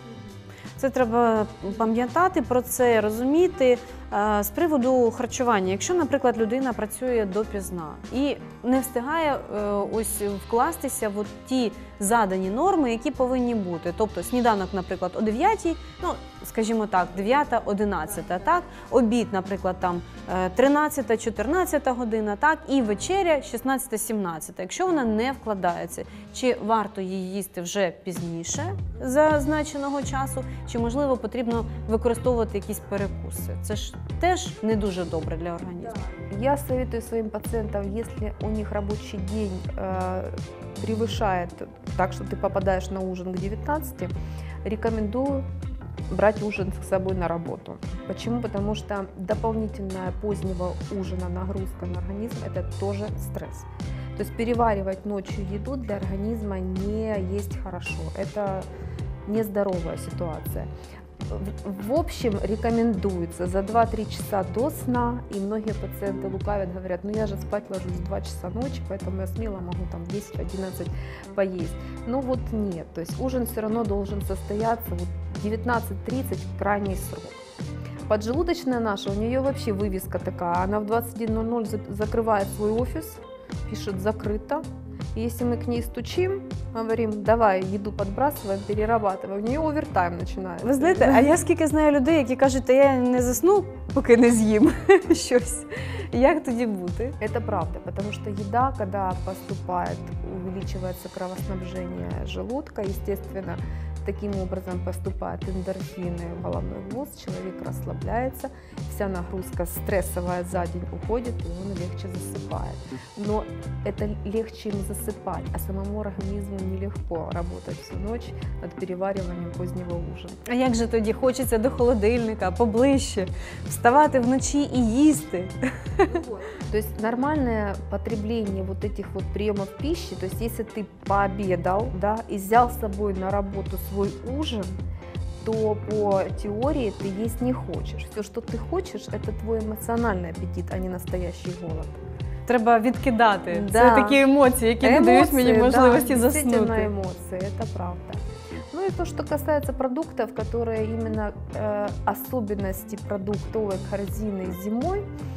Це треба пам'ятати про це, розуміти. Е, З приводу харчування, якщо, наприклад, людина працює допізна і не встигає е, ось вкластися в от ті задані норми, які повинні бути. Тобто сніданок, наприклад, о дев'ятій, ну, скажімо так, дев'ята, одинадцята, так, обід, наприклад, там е, тринадцята, чотирнадцята година, так, і вечеря шістнадцята, сімнадцята. Якщо вона не вкладається, чи варто її їсти вже пізніше зазначеного часу, чи, можливо, потрібно використовувати якісь перекуси? Це ж теж не дуже добре для організму. Я советую своим пациентам, если у них рабочий день э, превышает так, что ты попадаешь на ужин к девятнадцати, рекомендую брать ужин с собой на работу. Почему? Потому что дополнительная позднего ужина нагрузка на организм – это тоже стресс. То есть переваривать ночью еду для организма не есть хорошо. Это нездоровая ситуация. В, в общем, рекомендуется за два-три часа до сна, и многие пациенты лукавят, говорят, ну я же спать ложусь в два часа ночи, поэтому я смело могу там в десять-одиннадцать поесть. Ну вот нет, то есть ужин все равно должен состояться вот девятнадцать тридцать крайний срок. Поджелудочная наша, у нее вообще вывеска такая, она в двадцать один ноль ноль закрывает свой офис, пишет «закрыто». И если мы к ней стучим, говорим, давай еду подбрасываем, перерабатываем, у нее овертайм починається. Ви знаєте, а я скільки знаю людей, які кажуть, та я не засну, поки не з'їм щось. Як тоді бути? Это правда, потому что еда, когда поступает, увеличивается кровоснабжение желудка, естественно, таким образом поступают эндорфины в головной мозг, человек расслабляется, вся нагрузка стрессовая за день уходит, и он легче засыпает. Но это легче им засыпать, а самому организму нелегко работать всю ночь над перевариванием позднего ужина. А як же тоді хочеться до холодильника, поближче, вставати вночі і їсти? То есть нормальное потребление вот этих вот приемов пищи, то есть если ты пообедал, да, и взял с собой на работу свой ужин, то по теории ты есть не хочешь. Все, что ты хочешь, это твой эмоциональный аппетит, а не настоящий голод. Треба відкидати. Да. Це такі емоції, які не дають мені можливості да, действительно заснути. эмоции, это правда. Ну и то, что касается продуктов, которые именно э, особенности продуктовой корзины зимой,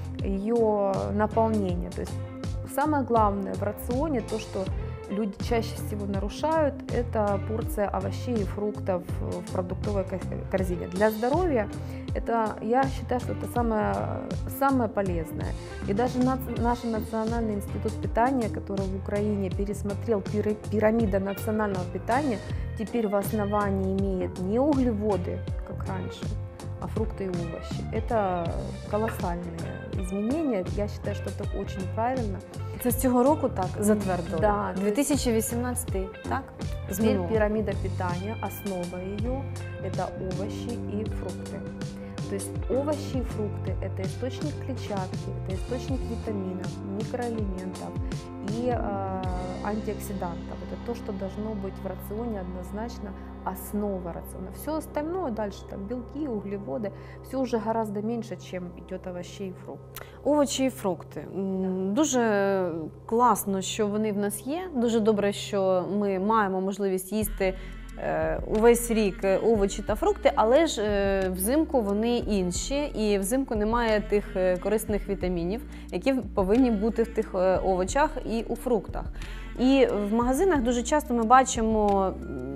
ее наполнение. То есть самое главное в рационе, то, что люди чаще всего нарушают, это порция овощей и фруктов в продуктовой корзине. Для здоровья это, я считаю, что это самое, самое полезное. И даже наш Национальный институт питания, который в Украине пересмотрел пирамида национального питания, теперь в основании имеет не углеводы, как раньше, а фрукты и овощи. Это колоссальные изменения. Я считаю, что это очень правильно. Це з цього року так затвердили? Да. дві тисячі вісімнадцятий, так? Теперь пирамида питания, основа ее – это овощи и фрукты. То есть овощи и фрукты – это источник клетчатки, это источник витаминов, микроэлементов и э, антиоксидантов. Это то, что должно быть в рационе однозначно основа рациона. Все остальное дальше, там белки, углеводы, все уже гораздо меньше, чем идет овощей и фруктов. Овочі і фрукти. М, Дуже класно, що вони в нас є. Дуже добре, що ми маємо можливість їсти е, увесь рік е, овочі та фрукти, але ж е, взимку вони інші, і взимку немає тих е, корисних вітамінів, які повинні бути в тих е, овочах і у фруктах. І в магазинах дуже часто ми бачимо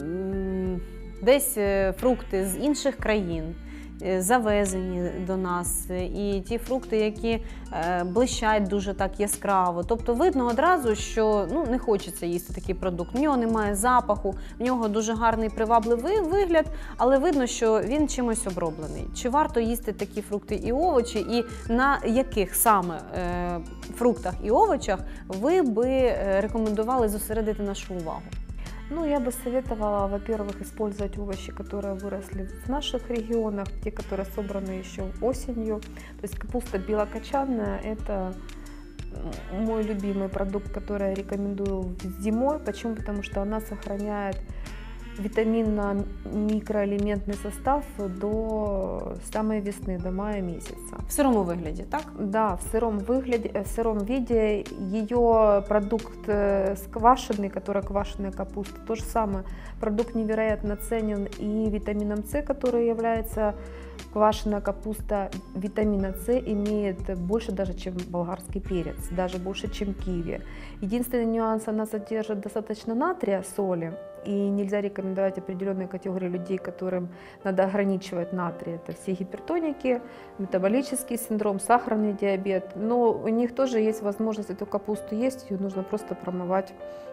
м, десь е, фрукти з інших країн, завезені до нас, і ті фрукти, які е, блищать дуже так яскраво. Тобто видно одразу, що ну, не хочеться їсти такий продукт. В нього немає запаху, в нього дуже гарний привабливий вигляд, але видно, що він чимось оброблений. Чи варто їсти такі фрукти і овочі, і на яких саме е, фруктах і овочах ви би рекомендували зосередити нашу увагу? Ну, я бы советовала, во-первых, использовать овощи, которые выросли в наших регионах, те, которые собраны еще осенью. То есть капуста белокочанная – это мой любимый продукт, который я рекомендую зимой. Почему? Потому что она сохраняет витаминно-микроэлементный состав до самой весны, до мая месяца. В сирому вигляді, так? Да, в сыром, выгляде, в сыром виде ее продукт сквашенный, который квашеная капуста, то же самое. Продукт невероятно ценен и витамином С, который является квашеная капуста. Витамина С имеет больше даже, чем болгарский перец, даже больше, чем киви. Единственный нюанс, она содержит достаточно натрия, соли. И нельзя рекомендовать определенные категории людей, которым надо ограничивать натрий. Это все гипертоники, метаболический синдром, сахарный диабет. Но у них тоже есть возможность эту капусту есть, ее нужно просто промывать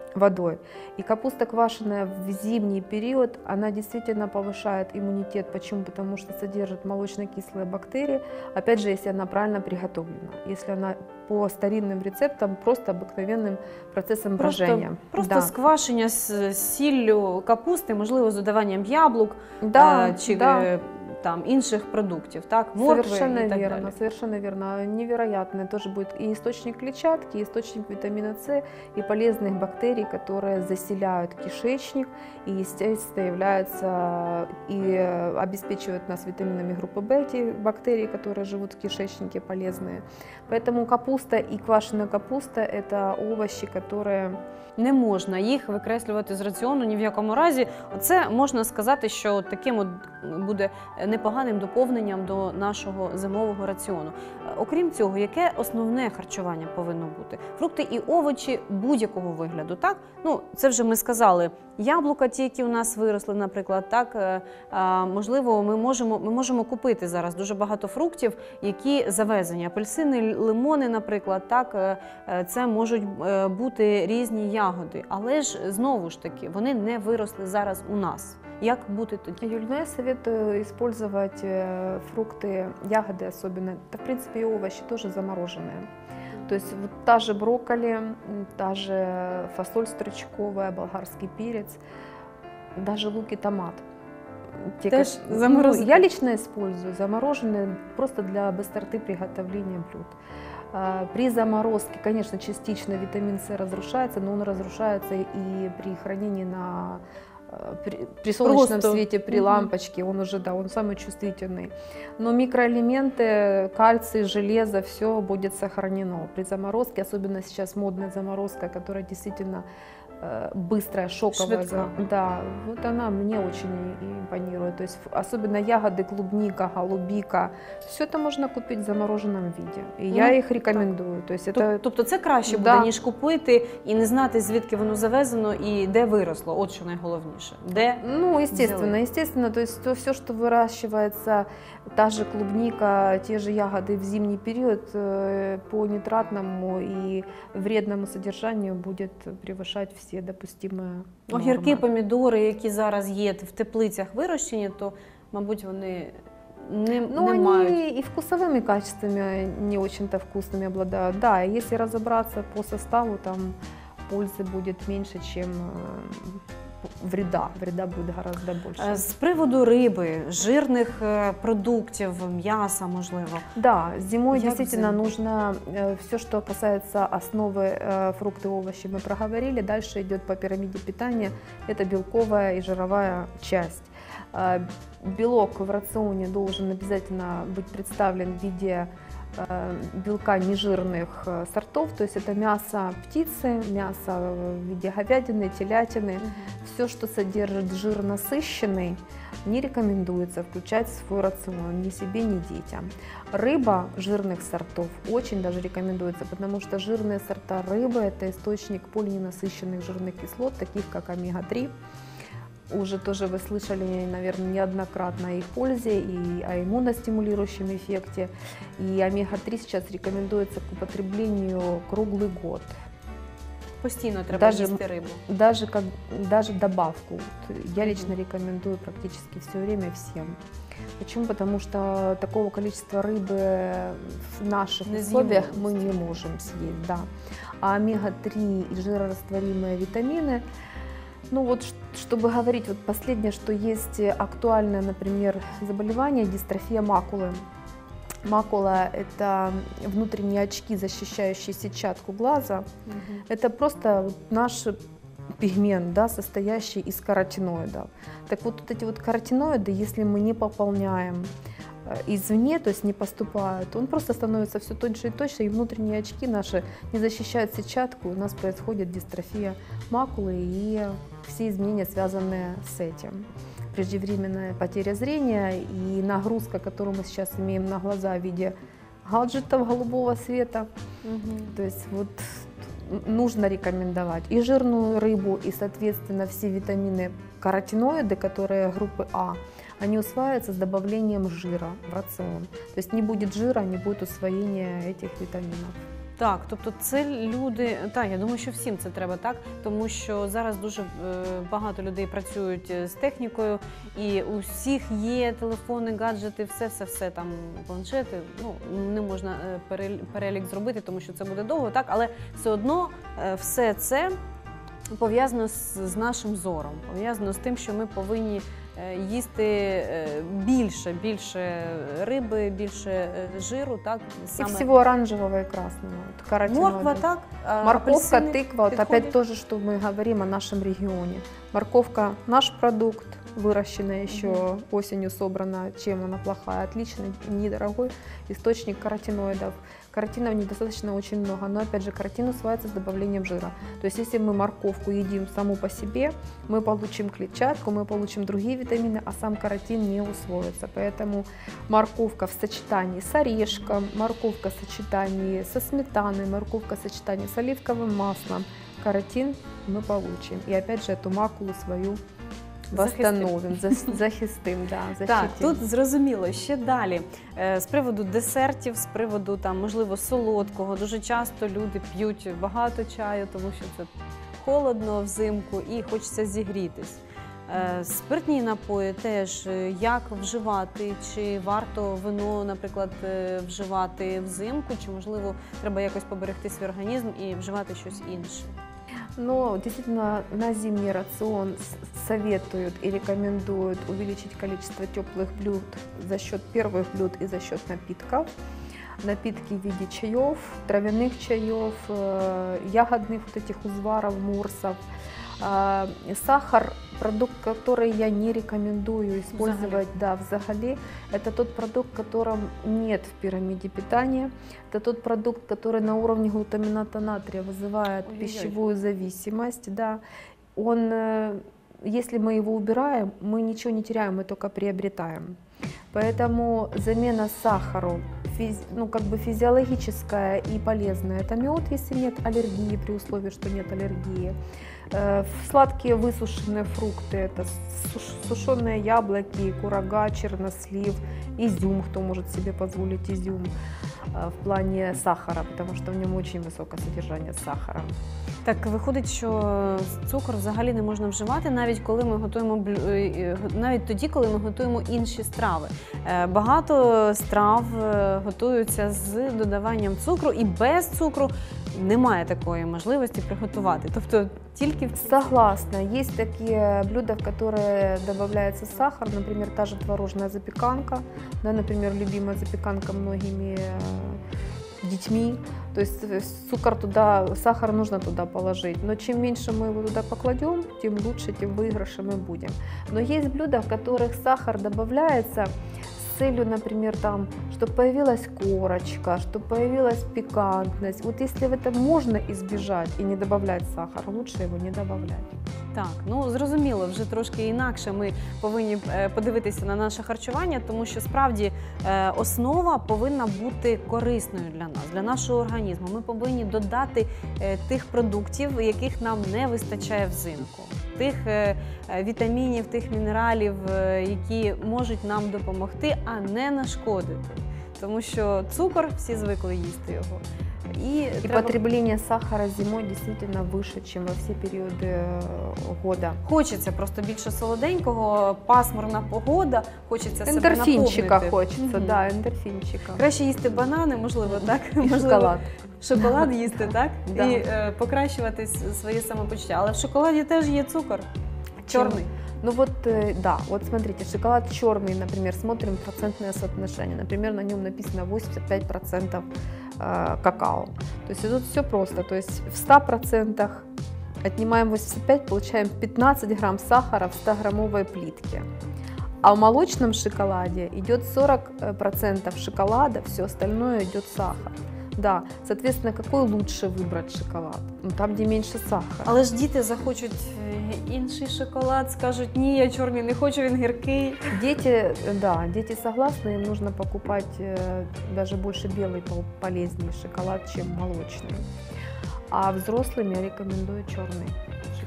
водой. И капуста квашеная в зимний период, она действительно повышает иммунитет. Почему? Потому что содержит молочно-кислые бактерии, опять же, если она правильно приготовлена. Если она по старинным рецептам, просто обыкновенным процесом брожения. Просто Да. сквашення з сіллю капусти, можливо, з додаванням яблук Да, е, чи да. е, там інших продуктів, так, моркви Совершенно і так верно, далі. совершенно верно. Невероятный тоже будет и источник клетчатки, и источник витамина С, и полезных бактерий, которые заселяют кишечник и, естественно, являются и обеспечивают нас витаминами группы В, эти бактерии, которые живут в кишечнике, полезные. Поэтому капуста и квашеная капуста – это овощи, которые… Не можна їх викреслювати з раціону ні в якому разі. Оце можна сказати, що таким от буде непоганим доповненням до нашого зимового раціону. Окрім цього, яке основне харчування повинно бути? Фрукти і овочі будь-якого вигляду, так? Ну, це вже ми сказали. Яблука, ті, які у нас виросли, наприклад, так, можливо, ми можемо, ми можемо купити зараз дуже багато фруктів, які завезені. Апельсини, лимони, наприклад, так, це можуть бути різні ягоди. Але ж, знову ж таки, вони не виросли зараз у нас. Як бути тоді? Юль, ну я советую использовать э, фрукты, ягоды особенно, да, в принципе, и овощи тоже замороженные. То есть вот та же брокколи, м, та же фасоль стручковая, болгарский перец, даже лук и томат. Те, Теж ко- ну, заморозити? я лично использую замороженные просто для быстроты приготовления блюд. А, При заморозке, конечно, частично витамин С разрушается, но он разрушается и при хранении на э, при, при солнечном Просто. свете, при Мгм. лампочке, он уже, да, он самый чувствительный. Но микроэлементы, кальций, железо, все будет сохранено. При заморозке, особенно сейчас модная заморозка, которая действительно э, быстрая, шоковая. Швидка. за- Да, вот она мне очень и- и импонирует. То есть ф- особенно ягоды, клубника, голубика, все это можно купить в замороженном виде. И я Ну, их рекомендую. То есть это Тоб- Тобто це краще буде, Да. ніж купити і не знати, звідки воно завезено і де виросло. От що найголовніше. Де? Ну, естественно, сделать. естественно, то есть то, все, что выращивается, та же клубника, те же ягоды в зимний период э, по нитратному и вредному содержанию будет превышать все допустимые Огірки, нормы. помідори, які зараз є в теплицях вирощені, то, мабуть, вони не, Ну, не они мають. и вкусовыми качествами не очень-то вкусными обладают. Да, и если разобраться по составу, там пользы будет меньше, чем э, вреда. Вреда будет гораздо больше. Е, З приводу риби, жирних е, продуктів, м'яса, можливо. Да, зимой Як действительно взимку? нужно все, что касается основы э, фрукты, овощи, мы проговорили. Дальше идет по пирамиде питания. Это белковая и жировая часть. Э, Белок в рационе должен обязательно быть представлен в виде э, белка нежирных э, сортов, то есть это мясо птицы, мясо в виде говядины, телятины. Все, что содержит жир насыщенный, не рекомендуется включать в свой рацион ни себе, ни детям. Рыба жирных сортов очень даже рекомендуется, потому что жирные сорта рыбы – это источник полиненасыщенных жирных кислот, таких как омега три. Уже тоже вы слышали, наверное, неоднократно о их пользе и о иммуностимулирующем эффекте. И омега три сейчас рекомендуется к употреблению круглый год. Постійно треба Даже- їсти рибу. Даже, как, даже добавку. Вот я лично рекомендую практически все время всем. Почему? Потому что такого количества рыбы в наших Не условиях съедим. мы не можем съесть. Да. А омега три и жирорастворимые витамины, ну вот, ш- чтобы говорить, вот последнее, что есть актуальное, например, заболевание, дистрофия макулы. Макула – это внутренние очки, защищающие сетчатку глаза. Это просто вот наш пигмент, да, состоящий из каротиноидов. Так вот, вот эти вот каротиноиды, если мы не пополняем э, извне, то есть не поступают, он просто становится все тоньше и тоньше, и внутренние очки наши не защищают сетчатку, и у нас происходит дистрофия макулы и все изменения, связанные с этим. Преждевременная потеря зрения и нагрузка, которую мы сейчас имеем на глаза в виде гаджетов голубого света. То есть вот нужно рекомендовать и жирную рыбу, и, соответственно, все витамины, каротиноиды, которые группы А, они усваиваются с добавлением жира в рацион. То есть не будет жира, не будет усвоения этих витаминов. Так, тобто це люди, так, я думаю, що всім це треба, так, тому що зараз дуже е, багато людей працюють з технікою, і у всіх є телефони, гаджети, все-все-все, там, планшети, ну, не можна е, перелік, перелік зробити, тому що це буде довго, так, але все одно е, все це пов'язано з, з нашим зором, пов'язано з тим, що ми повинні е, їсти е, більше, більше риби, більше е, жиру, так, И всего оранжевого и красного. Вот, каротиноида. морква, так, а Морковка, апельсины тыква, вот подходят? опять тоже, что мы говорим о нашем регионе. Морковка наш продукт, выращенная еще осенью собрана. Чем она плохая? Отличный, недорогой источник каротиноидов. Каротинов недостаточно очень много, но опять же каротин усваивается с добавлением жира. То есть если мы морковку едим саму по себе, мы получим клетчатку, мы получим другие витамины, а сам каротин не усвоится. Поэтому морковка в сочетании с орешком, морковка в сочетании со сметаной, морковка в сочетании с оливковым маслом, каротин мы получим. И опять же эту макулу свою восстановим, зас- захистим, да, Так, защитим. тут зрозуміло. Ще далі. Е, З приводу десертів, з приводу, там, можливо, солодкого. Дуже часто люди п'ють багато чаю, тому що це холодно взимку і хочеться зігрітись. Е, Спиртні напої теж, е, як вживати, чи варто вино, наприклад, е, вживати взимку, чи, можливо, треба якось поберегти свій організм і вживати щось інше. Но действительно на зимний рацион с- советуют и рекомендуют увеличить количество теплых блюд за счет первых блюд и за счет напитков. Напитки в виде чаев, травяных чаев, э, ягодных вот этих узваров, мурсов. А, Сахар – продукт, который я не рекомендую использовать да, взагали. Это тот продукт, в котором нет в пирамиде питания. Это тот продукт, который на уровне глутамината натрия вызывает Ой-ой-ой. пищевую зависимость. Да. Он, э, если мы его убираем, мы ничего не теряем, мы только приобретаем. Поэтому замена сахару физ- ну, как бы физиологическая и полезная – это мед, если нет аллергии, при условии, что нет аллергии. Э, Сладкие высушенные фрукты – это суш- сушеные яблоки, курага, чернослив, изюм, кто может себе позволить изюм э, в плане сахара, потому что в нем очень высокое содержание сахара. Так, виходить, що цукор взагалі не можна вживати, навіть коли ми готуємо блю- е, навіть тоді, коли ми готуємо інші страви. Е, Багато страв е, готуються з додаванням цукру, і без цукру немає такої можливості приготувати. Тобто тільки в Согласна. Есть такие блюда, в которые добавляется сахар, например, та же творожная запеканка, да, например, любимая запеканка многими э, детьми. То есть э, цукор туда, сахар нужно туда положить. Но чем меньше мы его туда покладем, тем лучше, тем выигрыше мы будем. Но есть блюда, в которых сахар добавляется с целью, например, там, чтобы появилась корочка, чтобы появилась пикантность. Вот если в этом можно избежать и не добавлять сахар, лучше его не добавлять. Так, ну зрозуміло, вже трошки інакше ми повинні е, подивитися на наше харчування, тому що справді е, основа повинна бути корисною для нас, для нашого організму. Ми повинні додати е, тих продуктів, яких нам не вистачає взимку, тих е, е, вітамінів, тих мінералів, е, які можуть нам допомогти, а не нашкодити. Тому що цукор, всі звикли їсти його. І, И треба... потребление сахара зимой действительно выше, чем во все периоды э, года. Хочеться просто більше солоденького, пасмурна погода, хочеться себе Эндорфинчика наповнити. хочется, Мгм. да, эндорфинчика. Краще їсти банани, можливо, так? И Можливо, шоколад. шоколад їсти, так? Да. І е, покращувати с- своє самопочуття. Але в шоколаді теж є цукор. Чорний. Ну вот, э, да, вот смотрите, шоколад черный, например, смотрим процентное соотношение. Например, на нем написано восемьдесят пять процентов э, какао. То есть тут все просто. То есть в ста процентах отнимаем восемьдесят пять, получаем пятнадцать грамм сахара в ста граммовой плитке. А в молочном шоколаде идет сорок процентов шоколада, все остальное идет сахар. Да, соответственно, какой лучше выбрать шоколад? Ну, там, где меньше сахара. Але ж діти захочуть е, інший шоколад, скажуть, ні, я чорний не хочу, він гіркий. Дети, да, дети согласны, им нужно покупать э, даже больше белый пол- полезнее шоколад, чем молочный. А взрослым я рекомендую черный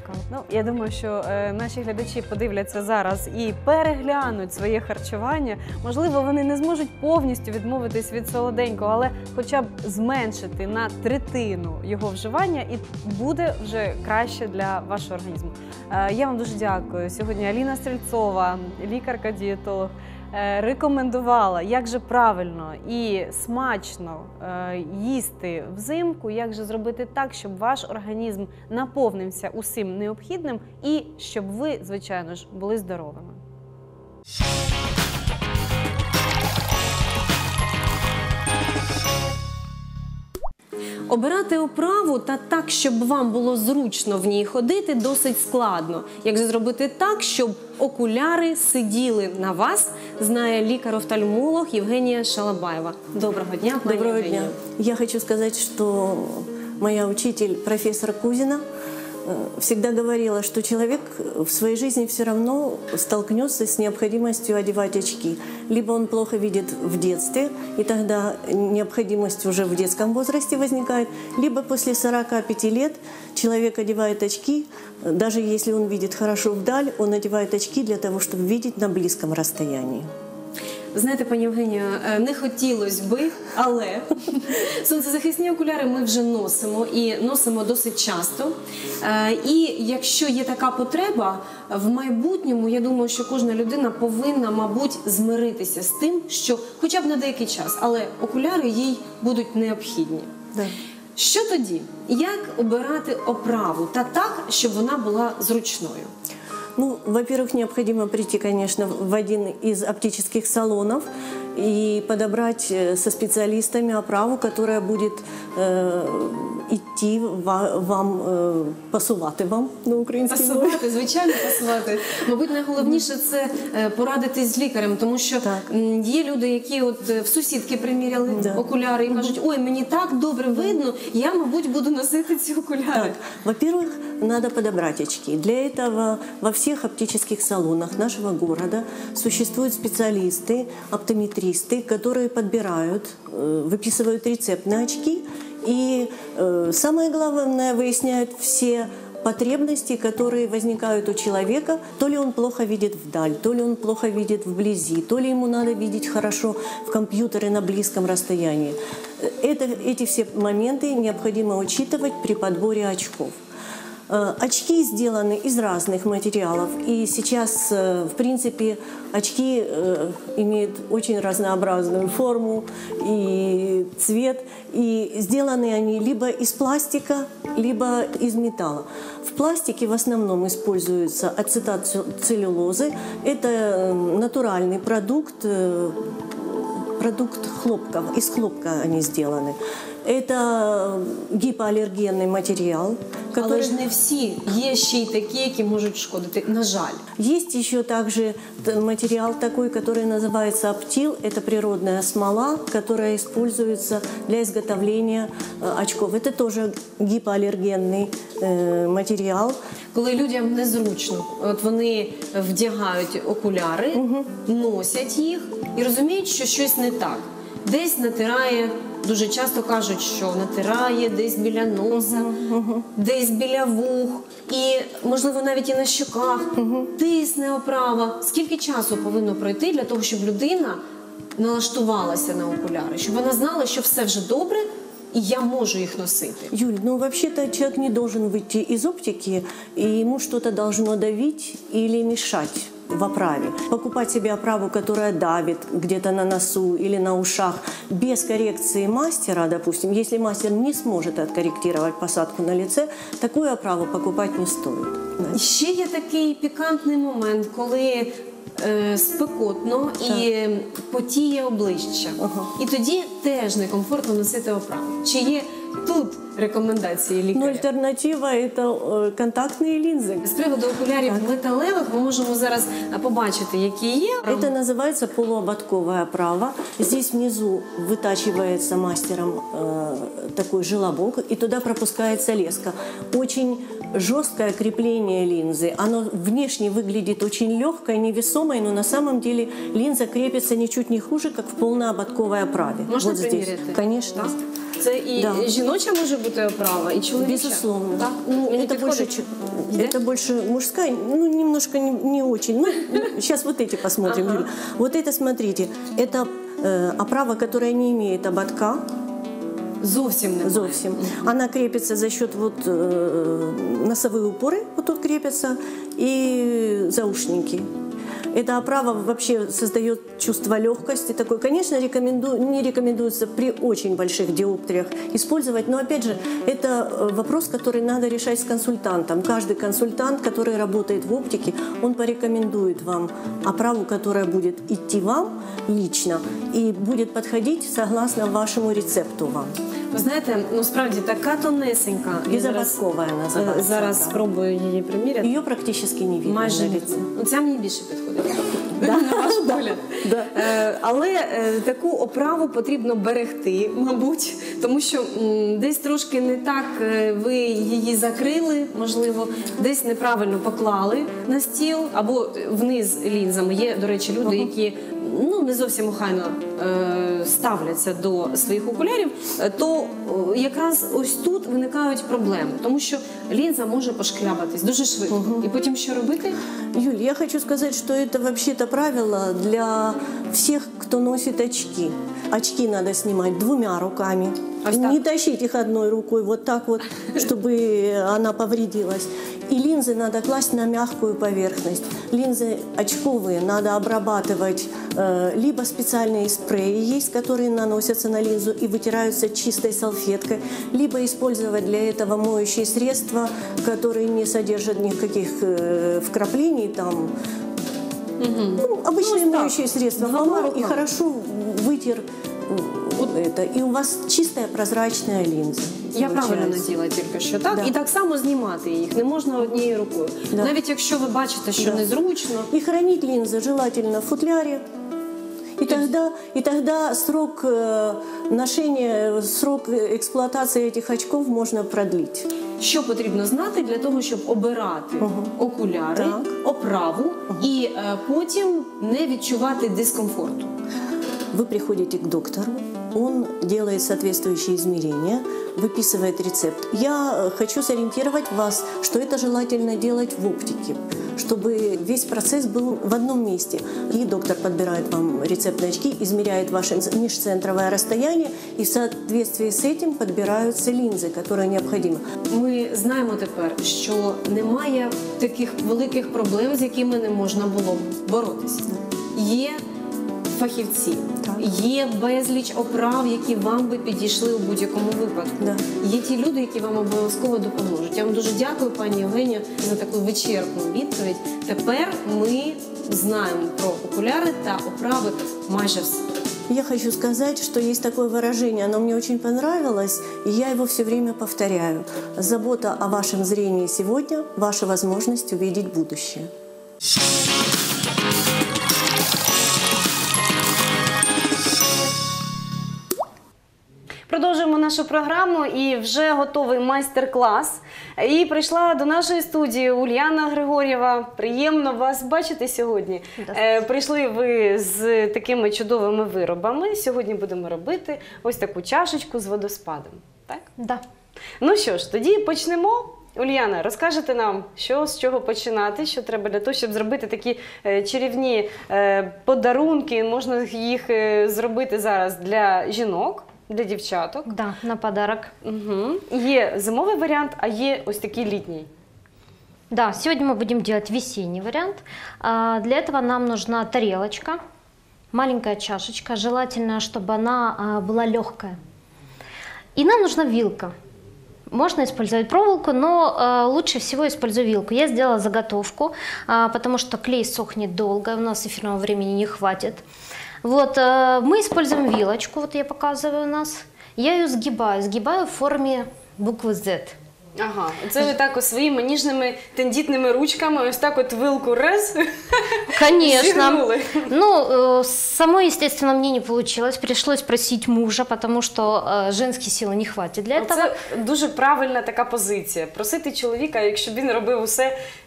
практика. Ну, я думаю, що е, наші глядачі подивляться зараз і переглянуть своє харчування. Можливо, вони не зможуть повністю відмовитись від солоденького, але хоча б зменшити на третину його вживання, і буде вже краще для вашого організму. Е, я вам дуже дякую. Сьогодні Аліна Стрільцова, лікарка-дієтолог, е, рекомендувала, як же правильно і смачно е, їсти взимку, як же зробити так, щоб ваш організм наповнився усім необхідним і щоб ви, звичайно ж, були здоровими. Обирати оправу та так, щоб вам було зручно в ній ходити, досить складно. Як же зробити так, щоб окуляри сиділи на вас, знає лікар-офтальмолог Євгенія Шалабаєва. Доброго дня, пані Доброго Євгенія. дня. Я хочу сказать, что моя учитель, профессор Кузина, всегда говорила, что человек в своей жизни все равно столкнется с необходимостью одевать очки. Либо он плохо видит в детстве, и тогда необходимость уже в детском возрасте возникает, либо после сорока пяти лет человек одевает очки, даже если он видит хорошо вдаль, он одевает очки для того, чтобы видеть на близком расстоянии. Знаєте, пані Євгенія, не хотілося би, але сонцезахисні окуляри ми вже носимо і носимо досить часто. І якщо є така потреба, в майбутньому, я думаю, що кожна людина повинна, мабуть, змиритися з тим, що хоча б на деякий час, але окуляри їй будуть необхідні. Да. Що тоді? Як обирати оправу та так, щоб вона була зручною? Ну, во-первых, необходимо прийти, конечно, в один из оптических салонов и подобрать со специалистами оправу, которая будет э, идти ва- вам, э, посувати вам на українській мові. Пасувати, звичайно, пасувати. Мабуть, найголовніше – це е, порадитись з лікарем, тому що Так. м, є люди, які от е, в сусідки приміряли Да. окуляри і кажуть, ой, мені так добре видно, я, мабуть, буду носити ці окуляри. Так, во-первых, надо подобрать очки. Для этого во всех оптических салонах нашего города существуют специалисты, оптометристы, которые подбирают, э, выписывают рецепт на очки и, э, самое главное, выясняют все потребности, которые возникают у человека. То ли он плохо видит вдаль, то ли он плохо видит вблизи, то ли ему надо видеть хорошо в компьютере на близком расстоянии. Это, эти все моменты необходимо учитывать при подборе очков. Очки сделаны из разных материалов, и сейчас, в принципе, очки имеют очень разнообразную форму и цвет, и сделаны они либо из пластика, либо из металла. В пластике в основном используется ацетат целлюлозы, это натуральный продукт, продукт хлопка, из хлопка они сделаны. Это гипоаллергенный материал, который... Але ж не всі. Є ще й такі, які можуть шкодити, на жаль. Есть еще также материал такой, который называется оптил. Это природная смола, которая используется для изготовления очков. Это тоже гипоаллергенный э, материал. Коли людям незручно, от вони вдягають окуляри, носять їх і розуміють, що щось не так. Десь натирає, дуже часто кажуть, що натирає десь біля носа, десь біля вух, і, можливо, навіть і на щоках, тисне оправа. Скільки часу повинно пройти для того, щоб людина налаштувалася на окуляри, щоб вона знала, що все вже добре, и я могу их носить? Юль, ну вообще-то человек не должен выйти из оптики, и ему что-то должно давить или мешать в оправе. Покупать себе оправу, которая давит где-то на носу или на ушах, без коррекции мастера, допустим, если мастер не сможет откорректировать посадку на лице, такую оправу покупать не стоит. І ще є такий пікантний момент, коли е, спекотно і потіє обличчя. Ага. І тоді теж некомфортно носити оправу. Чи є тут рекомендації лікаря? Ну, альтернатива – это э, контактные линзы. З приводу окулярів металевих ми можемо зараз побачити, які є. Это называется полуободковая оправа. Здесь внизу вытачивается мастером э, такой желобок, и туда пропускается леска. Очень жесткое крепление линзы. Оно внешне выглядит очень легкой, невесомой, но на самом деле линза крепится ничуть не хуже, как в полноободковой оправе. Можно вот здесь. примерить? Конечно. Да? Це і Да. жіноча може бути оправа, і чоловіча? Безусловно. Так? Ну, мені это, больше, підходить. чу- это больше мужская, ну, немножко не, не очень. Ну, сейчас вот эти посмотрим. Ага. Юля. Вот это, смотрите, это э, оправа, которая не имеет ободка. Зовсім не Зовсім. Она крепится за счет вот э, носовые упоры, вот тут крепятся, и заушники. Эта оправа вообще создает чувство легкости. Такой, конечно, рекоменду... не рекомендуется при очень больших диоптриях использовать, но опять же, это вопрос, который надо решать с консультантом. Каждый консультант, который работает в оптике, он порекомендует вам оправу, которая будет идти вам лично и будет подходить согласно вашему рецепту вам. Ви знаєте, ну справді така тонесенька. Я зараз, Безободковая е, называется. зараз да. спробую її приміряти. Ее практически не видно Майже на не лице. видно. Ну, ця мені більше підходить. На ваш погляд. Да. Е, Але е, таку оправу потрібно берегти, мабуть, тому що м, десь трошки не так е, ви її закрили, можливо, десь неправильно поклали на стіл або вниз лінзами. Є, до речі, люди, які ну, не зовсім охайно е, ставляться до своїх окулярів, е, то е, якраз ось тут виникають проблеми, тому що лінза може пошкрябатись дуже швидко. І потім що робити? Юль, я хочу сказать, что это вообще-то правило для всех, кто носит очки. Очки надо снимать двумя руками. А так? Не тащить их одной рукой вот так вот, чтобы она повредилась. И линзы надо класть на мягкую поверхность. Линзы очковые надо обрабатывать. Э, либо специальные спреи есть, которые наносятся на линзу и вытираются чистой салфеткой, либо использовать для этого моющие средства, которые не содержат никаких э, вкраплений там. Ну, обычные Ну, так, моющие средства двумя помыл и руками. хорошо вытер вот это. И у вас чистая прозрачная линза. Я правильно получается. наділа тільки що, так? Да. І так само знімати їх не можна однією рукою. Да. Навіть якщо ви бачите, що Да. незручно. И хранить линзы желательно в футляре. И тогда, и тогда срок э, ношения, срок эксплуатации этих очков можно продлить. Що потрібно знати для того, щоб обирати окуляри, Так. оправу і е, потім не відчувати дискомфорту? Вы приходите к доктору, он делает соответствующие измерения, выписывает рецепт. Я э, хочу сориентировать вас, что это желательно делать в оптике, чтобы весь процесс был в одном месте. И доктор подбирает вам рецептные очки, измеряет ваше межцентровое расстояние, и в соответствии с этим подбираются линзы, которые необходимы. Ми знаємо тепер, що немає таких великих проблем, з якими не можна було б боротися. Є фахівці, є безліч оправ, які вам би підійшли у будь-якому випадку. Да. Є ті люди, які вам обов'язково допоможуть. Я вам дуже дякую, пані Євгенія, за таку вичерпну відповідь. Тепер ми знаємо про окуляри та оправи майже все. Я хочу сказать, что есть такое выражение, оно мне очень понравилось, и я его все время повторяю. Забота о вашем зрении сегодня – ваша возможность увидеть будущее. Продовжуємо нашу програму і вже готовий майстер-клас. І прийшла до нашої студії Ульяна Григор'єва. Приємно вас бачити сьогодні. Е, прийшли ви з такими чудовими виробами. Сьогодні будемо робити ось таку чашечку з водоспадом. Так? Да. Ну що ж, тоді почнемо. Ульяна, розкажете нам, що з чого починати, що треба для того, щоб зробити такі е, чарівні е, подарунки. Можна їх е, зробити зараз для жінок, для дівчаток. Да, на подарок. Угу. Є зимовий варіант, а є ось такий літній. Да, сегодня мы будем делать весенний вариант. А, Для этого нам нужна тарелочка, маленькая чашечка, желательно, чтобы она а, была легкая. И нам нужна вилка. Можно использовать проволоку, но э, лучше всего использую вилку. Я сделала заготовку, э, потому что клей сохнет долго, у нас эфирного времени не хватит. Вот, э, мы используем вилочку, вот я показываю у нас. Я ее сгибаю, сгибаю в форме буквы Z. Ага, це ви так ось своїми ніжними тендітними ручками ось так от вилку раз. Конечно. Зігнули. Ну, э, само, естественно, мне не получилось. Пришлось просить мужа, потому что э, женские силы не хватит для этого. Це дуже правильна така позиція. Просити чоловіка, якщо він робив усе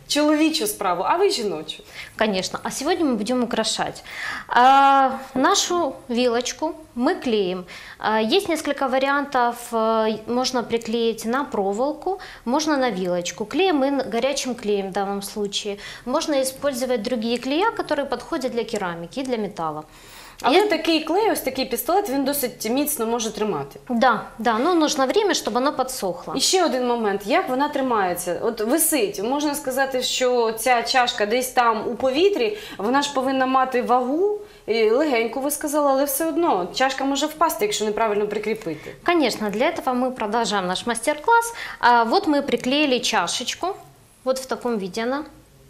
чоловічу справу, а ви жіночу. Конечно. А сегодня мы будем украшать. А, нашу вилочку мы клеим. А, есть несколько вариантов. А, можно приклеить на проволоку, можно на вилочку. Клеим мы горячим клеем в данном случае. Можно использовать другие клея, которые подходят для керамики и для металла. Але такий клей, ось такий пістолет, він досить міцно може тримати. Да, да, но нужно время, чтобы оно подсохло. І ще один момент, як вона тримається? От висить, можна сказати, що ця чашка десь там у повітрі, вона ж повинна мати вагу, і легеньку, ви сказали, але все одно чашка може впасти, якщо неправильно прикріпити. Конечно, для этого мы продолжаем наш мастер-класс. А, вот мы приклеили чашечку, вот в таком виде она.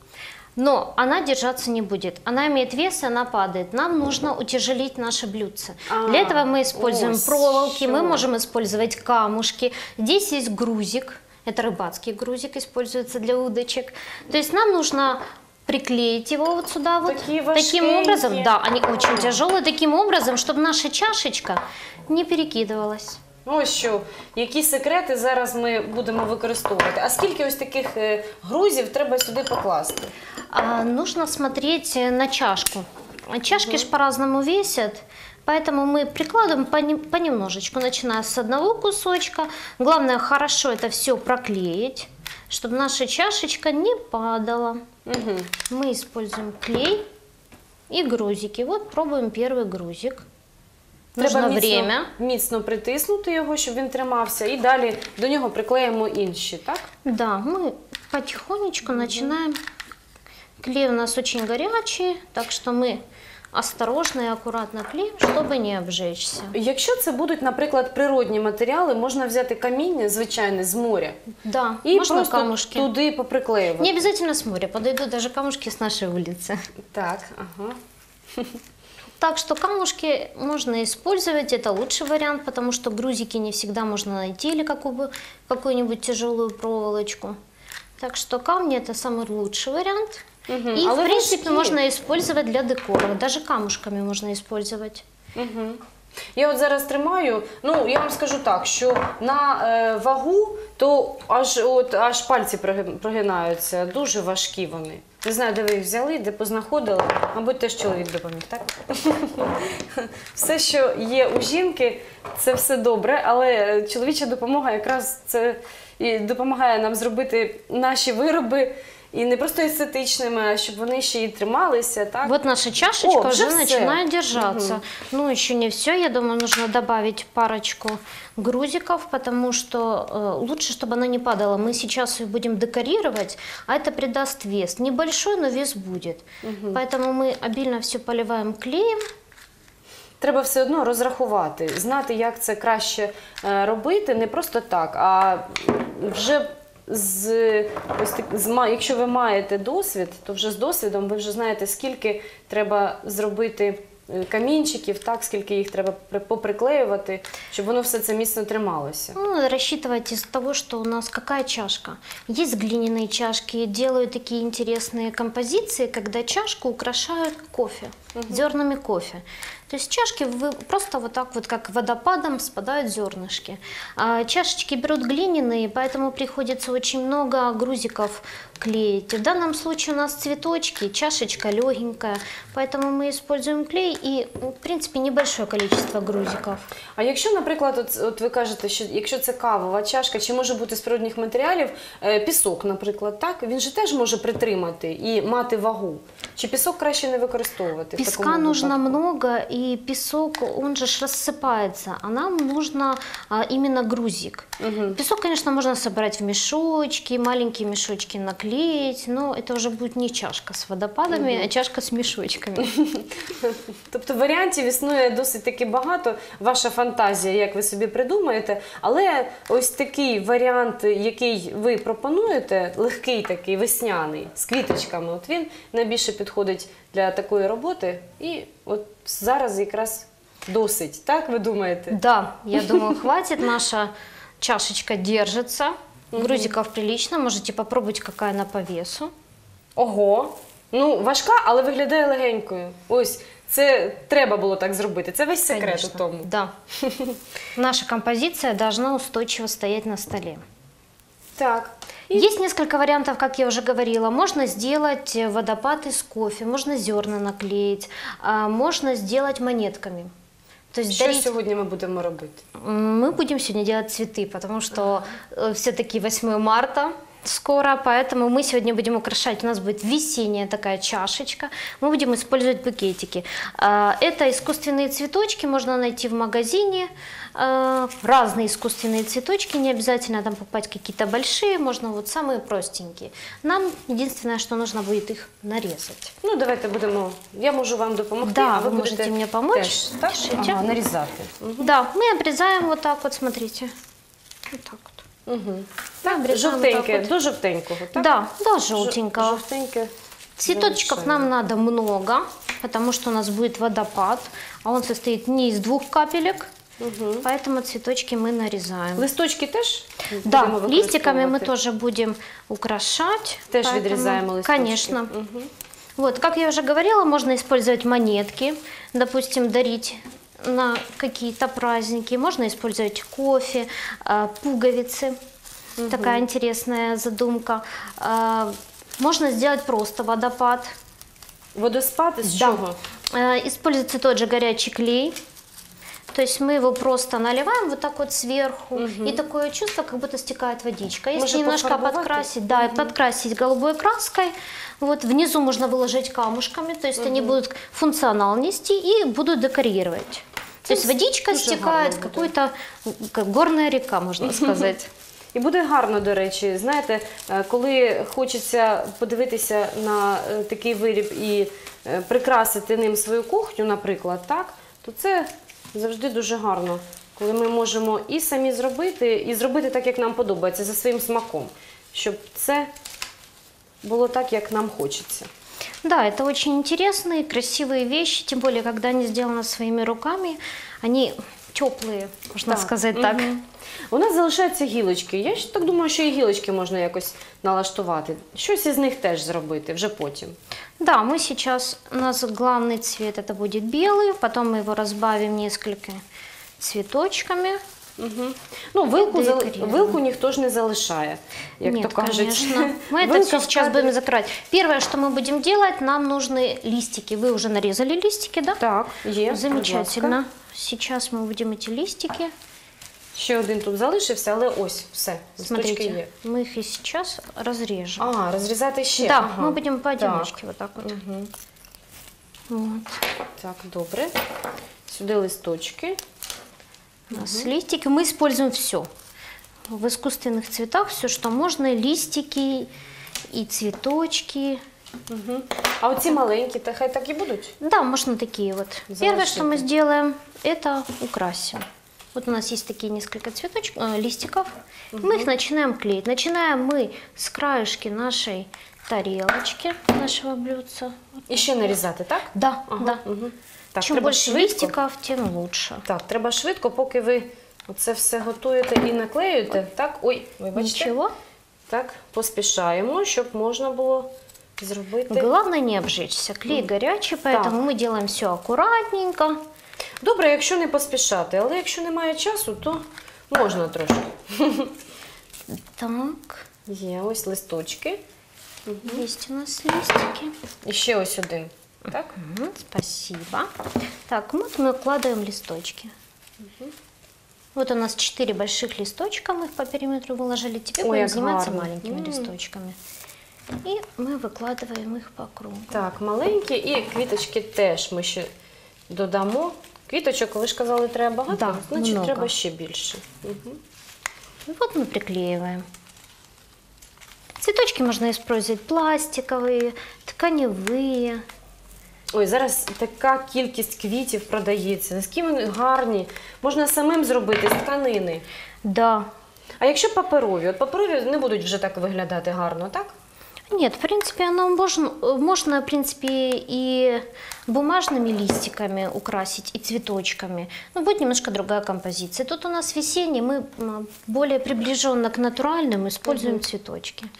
Но она держаться не будет. Она имеет вес, и она падает. Нам нужно утяжелить наше блюдце. А, Для этого мы используем ось проволоки, що. мы можем использовать камушки. Здесь есть грузик. Это рыбацкий грузик, используется для удочек. То есть нам нужно приклеить его вот сюда вот. Такие Таким образом, важкенькие. да, они очень тяжелые. Таким образом, чтобы наша чашечка не перекидывалась. Ось що, які секрети зараз ми будемо використовувати. А скільки ось таких е, грузів треба сюди покласти? А, нужно смотреть на чашку. Чашки ж по-разному весят, поэтому мы прикладываем пони- понемножечку, начиная с одного кусочка. Главное хорошо это все проклеить, чтобы наша чашечка не падала. Угу. Мы используем клей и грузики. Вот пробуем первый грузик. Треба Нужно міцно, время. міцно притиснути його, щоб він тримався, і далі до нього приклеїмо інші, так? Да, мы потихонечку начинаем. Клей у нас очень горячий, так что мы осторожно и аккуратно клеим, чтобы не обжечься. Якщо це будуть, наприклад, природні матеріали, можна взяти каміння, звичайне, з моря, Да, і можно просто камушки. туди поприклеювати. Не обязательно с моря, подойдут даже камушки с нашей улицы. Так, ага. Так что камушки можно использовать, это лучший вариант, потому что грузики не всегда можно найти или какую- какую-нибудь тяжелую проволочку. Так что камни это самый лучший вариант. Мгм. И Але в принципе важкі. можно использовать для декора, даже камушками можно использовать. Угу. Я от зараз тримаю, ну я вам скажу так, що на е, вагу, то аж, от, аж пальці проги- прогинаються, дуже важкі вони. Не знаю, де ви їх взяли, де познаходили, мабуть, теж чоловік допоміг, так? Все, що є у жінки, це все добре, але чоловіча допомога якраз це і допомагає нам зробити наші вироби і не просто естетичними, а щоб вони ще й трималися, так? Вот наша чашечка О, уже уже всё. начинает держаться. Ну, еще не все. Я думаю, нужно добавить парочку грузиков, потому что э, лучше, чтобы она не падала. Мы сейчас ее будем декорировать, а это придаст вес. Небольшой, но вес будет. Поэтому мы обильно все поливаем клеем. Треба все одно розрахувати, знати, як це краще е, робити, не просто так, а вже з, ось так, з ма- якщо ви маєте досвід, то вже з досвідом ви вже знаєте, скільки треба зробити е, камінчиків, так, скільки їх треба при- поприклеювати, щоб воно все це міцно трималося. Ну, надо рассчитывать из того, что у нас какая чашка. Есть глиняные чашки, делают такие интересные композиции, когда чашку украшают кофе, зернами кофе. То есть чашки вы просто вот так вот, как водопадом, спадают зернышки. А чашечки берут глиняные, поэтому приходится очень много грузиков клеить. В данном случае у нас цветочки, чашечка легенькая, поэтому мы используем клей и, в принципе, небольшое количество грузиков. А якщо, наприклад, от, от ви кажете, що якщо це кавова чашка, чи може бути з природних матеріалів, е, пісок, наприклад, так, він же теж може притримати і мати вагу. Чи пісок краще не використовувати? в Песка такому нужно випадку? много, и песок, он же ж рассыпается, а нам нужно а, именно грузик. Песок, конечно, можно собрать в мешочки, маленькие мешочки наклеить, но это уже будет не чашка с водопадами, а чашка с мешочками. Тобто варіантів існує досить таки багато, ваша фантазія, як ви собі придумаєте, але ось такий варіант, який ви пропонуєте, легкий такий, весняний, з квіточками, от він найбільше підходить для такої роботи і от зараз якраз досить, так ви думаєте? Да, я думаю, хватит, наша чашечка держится, грузиков прилично, можете попробовать, какая она по весу. Ого! Ну, важка, але виглядає легенькою. Ось, це треба було так зробити. Це весь секрет Конечно, у тому. да. Наша композиция должна устойчиво стоять на столе. Так. Есть несколько вариантов, как я уже говорила. Можно сделать водопад из кофе, можно зерна наклеить, а можно сделать монетками. То есть Що дарить... сьогодні ми будемо робити? Мы будем сегодня делать цветы, потому что э, все-таки восьмое марта скоро, поэтому мы сегодня будем украшать. У нас будет весенняя такая чашечка. Мы будем использовать букетики. А, Это искусственные цветочки, можно найти в магазине. А, Разные искусственные цветочки, не обязательно там покупать какие-то большие, можно вот самые простенькие. Нам единственное, что нужно будет их нарезать. Ну, давайте будемо. Я можу вам допомогти, Да, а ви ви будете можете мені помочь. теж, так? Пишите. Ага, нарізати. Да, мы обрезаем вот так вот, смотрите. Вот так вот. Угу. Так, обрезаем вот Жовтеньке, так вот. до жовтенького, так? Да, до Жо- желтенького. Жовтеньке. Цветочков залишаємо. нам надо много, потому что у нас будет водопад, а он состоит не из двух капелек, поэтому цветочки мы нарезаем. Листочки теж? Да, будемо листиками мы використовувати? тоже будем украшать. Теж поэтому- відрізаємо листочки? Конечно. Вот, как я уже говорила, можно использовать монетки, допустим, дарить на какие-то праздники, можно использовать кофе, а, пуговицы, такая интересная задумка. А, Можно сделать просто водопад. Водоспад із Да. чого? Э, Используется тот же горячий клей. То есть мы его просто наливаем вот так вот сверху, и такое чувство, как будто стекает водичка. Если Можно немножко пофарбовать? подкрасить, да, и подкрасить голубой краской, вот внизу можно выложить камушками, то есть они будут функционал нести и будут декорировать. То есть водичка дуже стекает гарно в буде. какую-то, как горная река, можно сказать. І буде гарно, до речі. Знаєте, е, коли хочеться подивитися на е, такий виріб і е, прикрасити ним свою кухню, наприклад, так, то це завжди дуже гарно, коли ми можемо і самі зробити, і зробити так, як нам подобається, за своїм смаком, щоб це було так, як нам хочеться. Да, это очень интересные, красивые вещи, тем более, когда они сделаны своими руками, они теплые, можно Так. сказать так. Мгм. У нас залишаються гілочки. Я ж так думаю, що і гілочки можна якось налаштувати. Щось із них теж зробити вже потім. Да, мы сейчас, у нас главный цвет это будет белый, потом мы его разбавим несколько цветочками. Ну, вилку, зал- Декоріруємо. вилку ніхто ж не залишає, як Нет, то кажуть. конечно. Мы это Вилка все в сейчас кадрі. будем закрывать. Первое, что мы будем делать, нам нужны листики. Вы уже нарезали листики, да? Так, є. будь Замечательно. ласка. Сейчас мы будем эти листики. Ще один тут залишився, але ось, все, листочки є. Смотрите, мы их и сейчас разрежем. А, розрізати ще. Да, ага. мы будем поодиночке вот так вот. Мгм. Вот. Так, добре. Сюди листочки. У нас листики. Мы используем все. В искусственных цветах все, что можно. Листики и цветочки. Угу. А оці маленькі, та хай так і будуть? Да, можно такие вот. Первое, что мы сделаем, это украсим. Вот у нас есть такие несколько цветочков, э, листиков. Мы их начинаем клеить. Начинаем мы с краешки нашей тарелочки, нашего блюдца. І ще нарізати, так? Да, Ага, да. Угу. Так, Чем треба больше швидко. листиков, тем лучше. Так, треба швидко, поки ви оце все готуєте і наклеюєте. Так, ой, вибачте. Ничего. Так, поспішаємо, щоб можна було зробити. Главное не обжечься. Клей горячий, поэтому мы делаем все аккуратненько. Добре, якщо не поспішати, але якщо немає часу, то можна трошки. Так, Є ось листочки. есть у нас листики. І ще ось один. Так? Мгм, спасибо. Так, вот мы укладываем листочки. Вот у нас четыре больших листочка, мы их по периметру выложили. Теперь Ой, будем как заниматься гарно. маленькими М. листочками. И мы выкладываем их по кругу. Так, маленькі і квіточки теж ми ще додамо. Квіточок, ви ж казали, треба багато, Да, значить много. треба ще більше. Угу. И вот мы приклеиваем. Цветочки можно использовать пластиковые, тканевые. Ой, зараз така кількість квітів продається. Наскільки вони гарні. Можна самим зробити з тканини. Да. А якщо паперові? От паперові не будуть вже так виглядати гарно, так? Нет, в принципе, оно можно, можно, в принципе, и бумажными листиками украсить, и цветочками. Но будет немножко другая композиция. Тут у нас весенний, мы м, более приближенно к натуральным используем цветочки.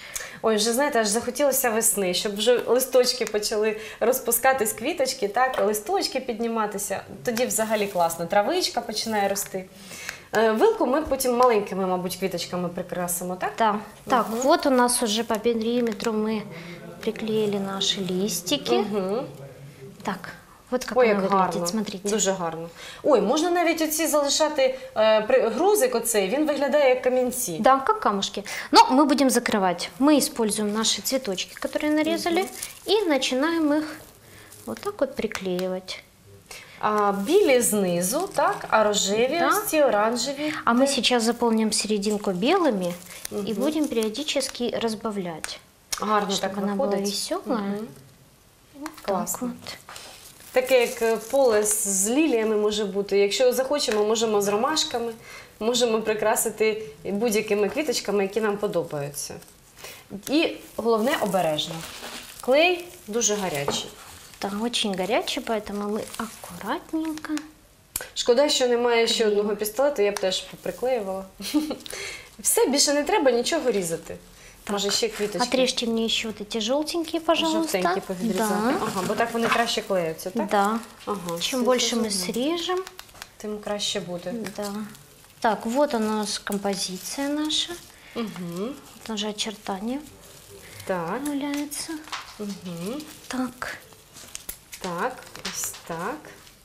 Ой, вже знаєте, аж захотілося весни, щоб вже листочки почали розпускатись, квіточки, так, листочки підніматися. Тоді взагалі класно, травичка починає рости. Е, Вилку ми потім маленькими, мабуть, квіточками прикрасимо, так? Да. Так, вот у нас уже по периметру мы приклеили наши листики. Угу. Так, вот как Ой, оно як выглядит, гарно, смотрите. дуже гарно. Ой, можна навіть оці залишати, е, при- грузик оцей, він виглядає як камінці. Да, как камушки. Но мы будем закрывать. Мы используем наши цветочки, которые нарезали, и начинаем их вот так вот приклеивать. А білі знизу, так, а рожеві, Да. ось ці оранжеві. А мы сейчас заполним серединку белыми и будем периодически разбавлять, Гарно чтобы так она была виходить. веселая. Вот так Класно. вот. Таке, як поле з з ліліями може бути. Якщо захочемо, можемо з ромашками, можемо прикрасити будь-якими квіточками, які нам подобаються. І головне – обережно. Клей дуже гарячий. Да, очень горячий, поэтому мы аккуратненько. Шкода, що немає ще одного пістолету, я б теж поприклеювала. Все, більше не треба нічого різати. Може ще квіточки. Отрежьте мне еще вот эти желтенькие, пожалуйста. Жовтенькі повідрізати. Да. Ага, бо так вони краще клеються, так? Да. Ага, Чем все больше мы зрозуміло. срежем, Тим краще буде. да. Так, вот у нас композиция наша. Угу. Вот уже очертания Так, появляются. угу. Так. Так, ось так.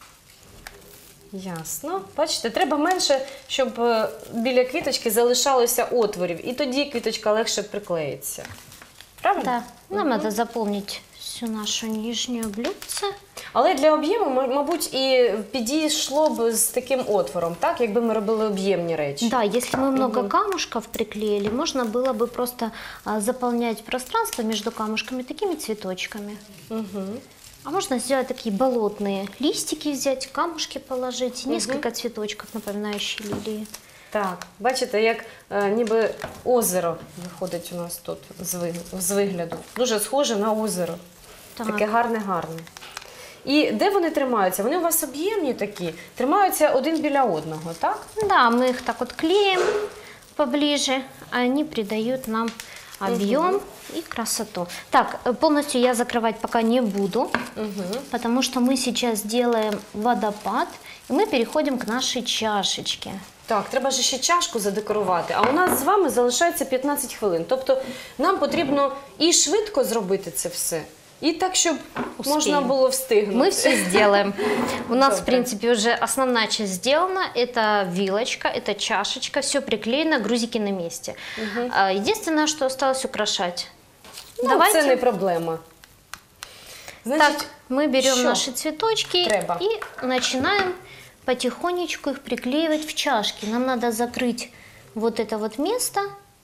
Ясно. Бачите, треба менше, щоб е, біля квіточки залишалося отворів. І тоді квіточка легше приклеїться. Правильно? Да. Нам надо заполнить всю нашу нижнюю блюдце. Але для об'єму, м- мабуть, і підійшло б з таким отвором, так? Якби ми робили об'ємні речі. Да, если мы много камушков приклеили, можно было бы просто а, заполнять пространство между камушками такими цветочками. Угу. А можно сделать такие болотные листики, взять, камушки положить, несколько цветочков, напоминающие лилии. Так, бачите, як е, ніби озеро виходить у нас тут з, ви- з вигляду. Дуже схоже на озеро. Так. Таке гарне-гарне. І де вони тримаються? Вони у вас об'ємні такі, тримаються один біля одного, так? Да, мы их так вот клеим поближе, а они придают нам объем и красоту. Так, э, полностью я закрывать пока не буду, потому что мы сейчас делаем водопад, и мы переходим к нашей чашечке. Так, треба ж ще чашку задекорувати. А у нас з вами залишається п'ятнадцять хвилин. Тобто нам потрібно і швидко зробити це все, і так, щоб Успіємо. можна було встигнути. Мы все сделаем. У нас, в Добре. принципе, уже основная часть сделана. Это вилочка, это чашечка, все приклеено, грузики на месте. А, Единственное, что осталось украшать. Ну, Давайте. це не проблема. Значить, Так, мы берем що наши цветочки треба? и начинаем потихонечку их приклеивать в чашки. Нам надо закрыть вот это вот место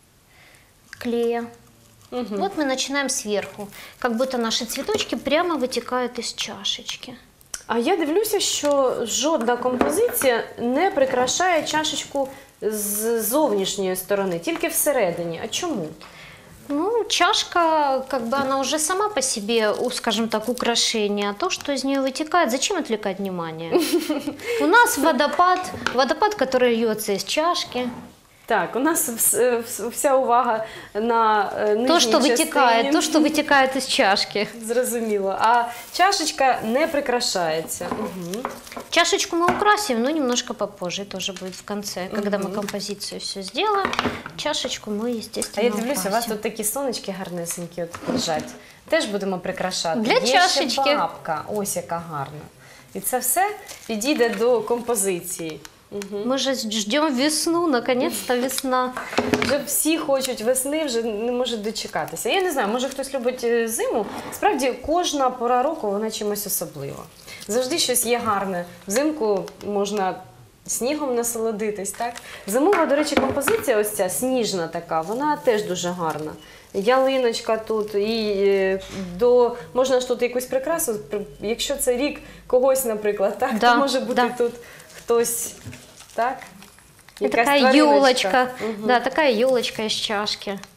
клея. Вот мы начинаем сверху, как будто наши цветочки прямо вытекают из чашечки. А я дивлюся, що жодна композиція не прикрашає чашечку з зовнішньої сторони, тільки всередині. А чому? Ну, чашка, как бы она уже сама по себе, у- скажем так, украшение. А то, что из нее вытекает, зачем отвлекать внимание? У нас водопад, водопад, который льется из чашки. Так, у нас вс- е, вс- вся увага на е, нижній То, что частині. вытекает, то, что вытекает из чашки. Зрозуміло. А чашечка не прикрашається. Угу. Чашечку мы украсим, но немножко попозже, тоже будет в конце, когда мы композицию все сделаем. Чашечку мы, А естественно, я дивлюся, у вас украсим. тут такі сонечки гарнесенькі от лежать. Теж будемо прикрашати. Для Є чашечки. ще бабка. Ось яка гарна. І це все підійде до композиції. Мы же ждем весну, наконец-то весна. Вже всі хочуть весни, вже не можуть дочекатися. Я не знаю, може хтось любить е, зиму. Справді, кожна пора року вона чимось особлива. Завжди щось є гарне. Взимку можна снігом насолодитись, так? Зимова, до речі, композиція ось ця, сніжна така, вона теж дуже гарна. Ялиночка тут, і е, до можна ж тут якусь прикрасу, при- якщо це рік когось, наприклад, так, Да, то може бути да. тут хтось, так? И Якась такая твариночка. елочка, Мгм. да, такая елочка из чашки.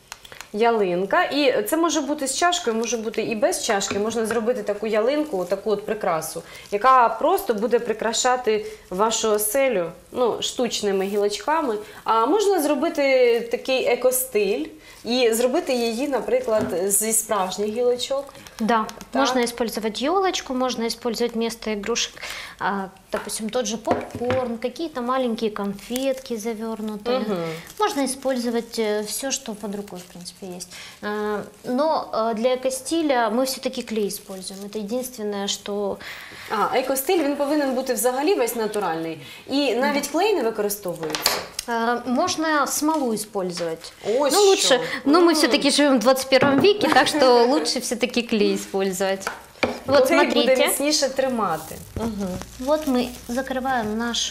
ялинка. І це може бути з чашкою, може бути і без чашки. Можна зробити таку ялинку, таку от прикрасу, яка просто буде прикрашати вашу оселю, ну, штучними гілочками. А можна зробити такий екостиль і зробити її, наприклад, зі справжніх гілочок. Да, Так. можно использовать елочку, можно использовать вместо игрушек, а, допустим, тот же попкорн, какие-то маленькие конфетки завернутые. Мгм. Можно использовать все, что под рукой, в принципе, есть. А, Но а, для экостиля мы все-таки клей используем. Это единственное, что... А, екостиль, він повинен бути взагалі весь натуральний. І навіть клей не використовується. а, Можно смолу использовать. Ой, ну, лучше, что? но мы М. все-таки живем в двадцать первом веке, так что лучше все-таки клей использовать. Вот Клей буде смотрите. міцніше тримати. Вот мы закрываем нашу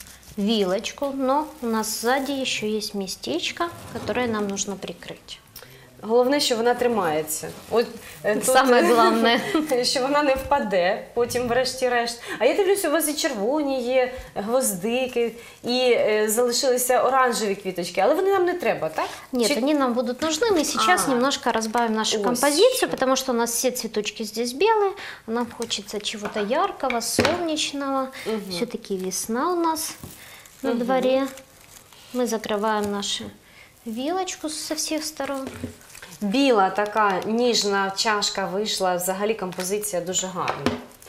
вилочку, но у нас сзади еще есть местечко, которое нам нужно прикрыть. Головне, що вона тримається. От, е, тут, Саме головне. що вона не впаде, потім врешті-решт. А я дивлюся, у вас і червоні є, гвоздики, і е, залишилися оранжеві квіточки, але вони нам не треба, так? Нет, Чи- они нам будут нужны. Мы сейчас А. немножко разбавим нашу Ось композицию, що. потому что у нас все цветочки здесь белые, а нам хочется чего-то яркого, солнечного. Все-таки весна у нас на дворе. Мы закрываем нашу вилочку со всех сторон. Біла така ніжна чашка вийшла, взагалі композиція дуже гарна.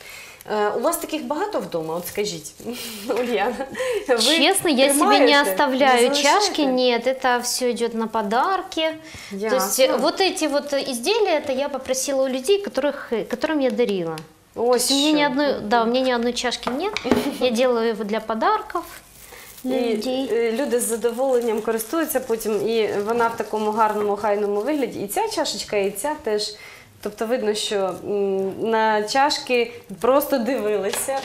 Е, у вас таких багато вдома, от скажіть, Ульяна? Ви Честно, я себе тримаєте? не оставляю Не чашки, залишаєте? нет, это все идет на подарки. То есть Ясно. э, вот эти вот изделия, это я попросила у людей, которых, э, которым я дарила. Ось У меня ни що. одной, да, у меня ни одной чашки нет, я делаю его для подарков, для І людей. е, люди з задоволенням користуються потім, і вона в такому гарному, хайному вигляді. І ця чашечка, і ця теж. Тобто видно, що м, на чашки просто дивилися,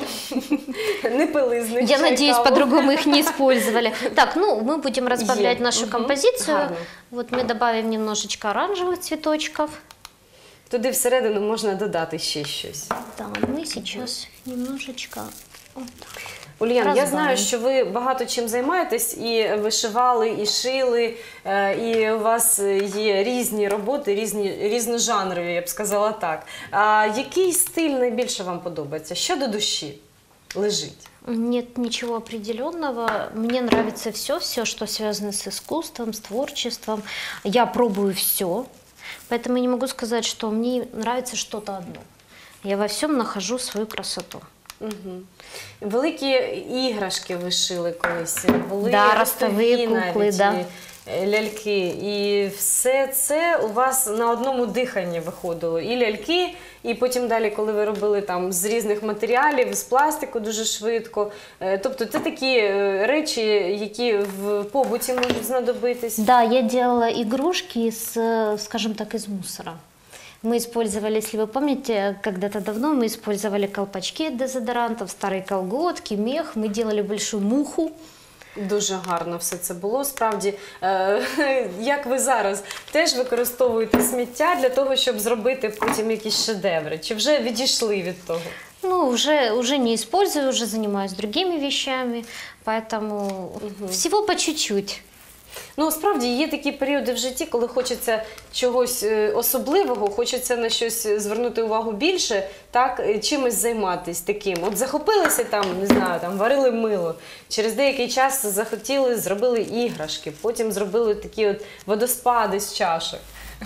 не пили з них Я чай, надеюсь, каву. по-другому их не использовали. Так, ну мы будем разбавлять Е, нашу мгм, композицию. гарно. Вот мы добавим немножечко оранжевых цветочков. Туди всередину можна додати ще щось. Да, мы сейчас немножечко вот так. Ульян, я Розбавимо. знаю, що ви багато чим займаєтесь, і вишивали, і шили, е, і у вас є різні роботи, різні, різножанрові, я б сказала так. А який стиль найбільше вам подобається? Що до душі лежить? Нет ничего определенного. Мне нравится все, все, что связано с искусством, с творчеством. Я пробую все, поэтому я не могу сказать, что мне нравится что-то одно. Я во всем нахожу свою красоту. Угу. Великі іграшки ви шили колись, були Да, ростові ростові кукли, навіть, да. і ляльки. І все це у вас на одному диханні виходило. І ляльки, і потім далі, коли ви робили там з різних матеріалів, з пластику дуже швидко. Е, Тобто це такі е, речі, які в побуті можуть знадобитись. Да, я делала игрушки из, э, скажем так, из мусора. Мы использовали, если вы помните, когда-то давно мы использовали колпачки от дезодорантов, старые колготки, мех. Мы делали большую муху. Дуже гарно все це було. Справді, е, як ви зараз теж використовуєте сміття для того, щоб зробити потім якісь шедеври? Чи вже відійшли від того? Ну, уже, уже не использую, уже занимаюсь другими вещами, поэтому всего по чуть-чуть. Ну, справді, є такі періоди в житті, коли хочеться чогось е, особливого, хочеться на щось звернути увагу більше, так, е, чимось займатися таким. От захопилися там, не знаю, там, варили мило, через деякий час захотіли, зробили іграшки, потім зробили такі от водоспади з чашок.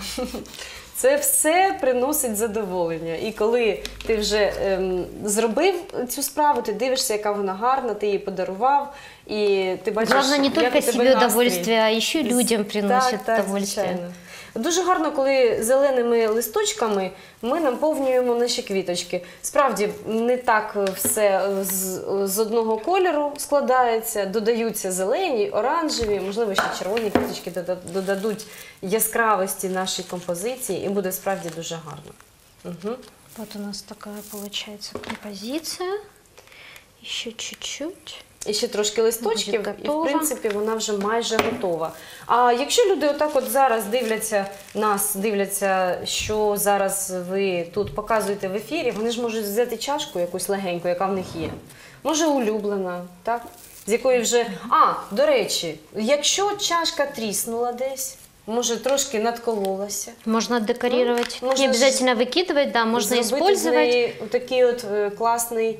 Це все приносить задоволення. І коли ти вже ем, зробив цю справу, ти дивишся, яка вона гарна, ти її подарував, і ти бачиш, Главное не як только у тебе себе настрій. удовольствие, а еще и людям приносит Так, так, удовольствие. звичайно. Дуже гарно, коли зеленими листочками ми наповнюємо наші квіточки. Справді, не так все з, з одного кольору складається, додаються зелені, оранжеві, можливо, ще червоні квіточки дода- додадуть яскравості нашій композиції, і буде справді дуже гарно. Угу. Вот у нас такая получается композиция. Еще чуть-чуть. І ще трошки листочків, Буде і в готова. принципі вона вже майже готова. А якщо люди отак от зараз дивляться нас, дивляться, що зараз ви тут показуєте в ефірі, вони ж можуть взяти чашку якусь легеньку, яка в них є. Може улюблена, так? З якої вже... А, до речі, якщо чашка тріснула десь, може трошки надкололася. Можно декорировать. Ну, можно Не обязательно выкидывать, да, можно Зробити з использовать. неї такий от е, класний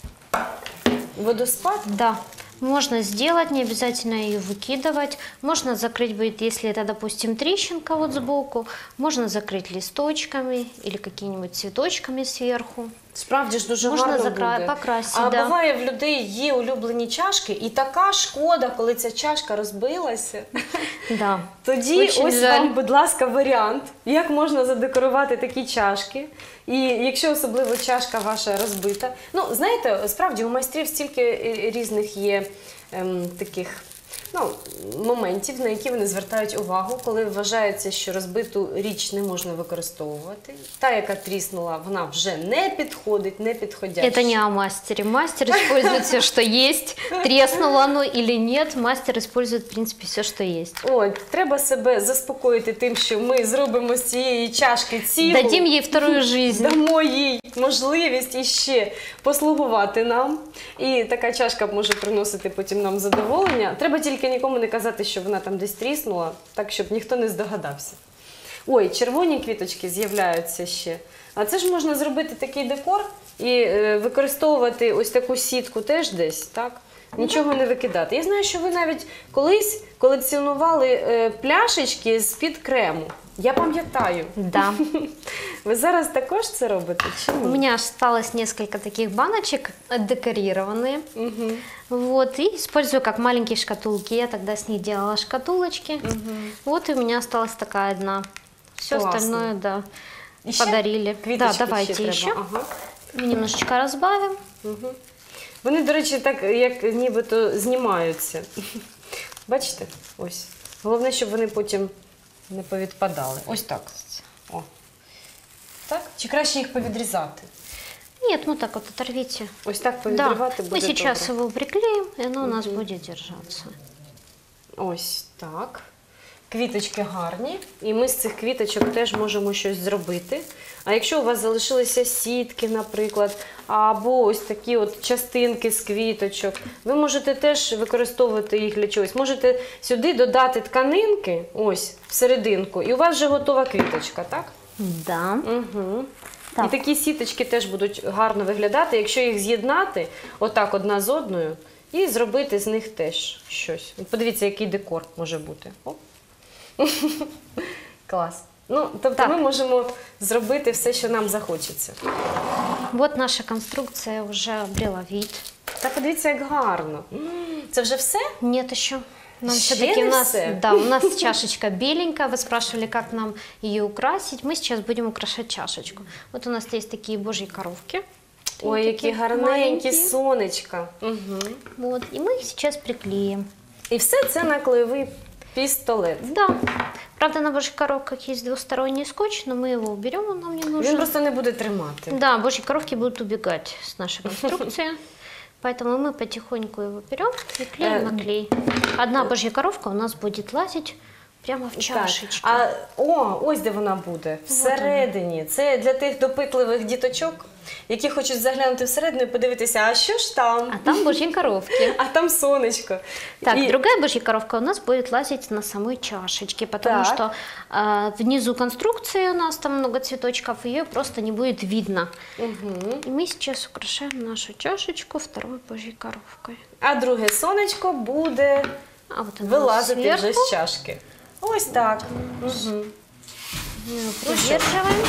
водоспад. Да, можно сделать, не обязательно ее выкидывать. Можно закрыть будет, если это, допустим, трещинка вот сбоку, можно закрыть листочками или какими-нибудь цветочками сверху. Справді ж дуже Можна гарно закра- буде. покрасити, А да. буває, в людей є улюблені чашки, і така шкода, коли ця чашка розбилася. Да. Тоді Очень ось жаль. вам, будь ласка, варіант, як можна задекорувати такі чашки. І якщо особливо чашка ваша розбита. Ну, знаєте, справді у майстрів стільки е, різних є ем, таких ну, моментів, на які вони звертають увагу, коли вважається, що розбиту річ не можна використовувати. Та, яка тріснула, вона вже не підходить, не підходяща. Это не о мастере. Мастер использует все, что есть. Треснуло оно или нет, мастер использует, в принципе, все, что есть. От, треба себе заспокоїти тим, що ми зробимо з цієї чашки цілу. Дадим ей вторую жизнь. Дамо їй можливість іще послугувати нам. І така чашка може приносити потім нам задоволення. Треба тільки нікому не казати, що вона там десь тріснула, так, щоб ніхто не здогадався. Ой, червоні квіточки з'являються ще. А це ж можна зробити такий декор і е, використовувати ось таку сітку теж десь, так? Нічого не викидати. Я знаю, що ви навіть колись колекціонували е, пляшечки з-під крему. Я пам'ятаю. Да. Ви зараз також це робите? Чи ні? У меня осталось несколько таких баночек декорированные. Мгм. Вот, и использую как маленькие шкатулки. Я тогда с них делала шкатулочки. Вот и у меня осталась такая одна. Все Классно. остальное, да, Іще? подарили. Да, Квіточки давайте ще еще. треба. Ага. Немножечко разбавим. Вони, до речі, так як нібито знімаються. Бачите? Ось. Головне, щоб вони потім не повідпадали. Ось так. О. Так? Чи краще їх повідрізати? Нет, ну так вот оторвите. Ось так Да, повідривати мы буде сейчас добре. его приклеим, и оно у нас будет держаться. Ось так. Квіточки гарні, і ми з цих квіточок теж можемо щось зробити. А якщо у вас залишилися сітки, наприклад, або ось такі от частинки з квіточок, ви можете теж використовувати їх для чогось. Можете сюди додати тканинки, ось, всерединку, і у вас вже готова квіточка, так? Да. Угу. Так. І такі сіточки теж будуть гарно виглядати, якщо їх з'єднати отак одна з одною і зробити з них теж щось. От подивіться, який декор може бути. Оп. Клас. Ну, тобто Так. ми можемо зробити все, що нам захочеться. Вот наша конструкция уже обрела вид. Та подивіться, як гарно. М, Це вже все? Нет еще. Нам Ще все-таки не у нас, все? да, у нас чашечка беленькая. Вы спрашивали, как нам ее украсить. Мы сейчас будем украшать чашечку. Вот у нас есть такие божьи коровки. Ой, Такие які гарненькі маленькие. сонечка. Угу. Вот, и мы их сейчас приклеим. І все це на клеєвий пістолет. Да. Правда, на божьих коровках есть двусторонний скотч, но мы его уберем, он нам не нужен. Він просто не буде тримати. Да, божьи коровки будут убегать с нашей конструкции. Поэтому мы потихоньку его берем и клеим Э, на клей. Одна божья коровка у нас будет лазить прямо в чашечку. Так. А, о, ось де вона буде. Всередині. Це для тих допитливих діточок, які хочуть заглянути всередину і подивитися, а що ж там? А там божьи коровки. А там сонечко. Так, І- другая божья коровка у нас будет лазить на самой чашечке, потому Так. что э, внизу конструкции у нас там много цветочков, ее просто не будет видно. Мгм. И мы сейчас украшаем нашу чашечку второй божьей коровкой. А друге сонечко буде А вот она вилазити сверху. вже з чашки. Ось так. Мгм. Мы её придерживаем.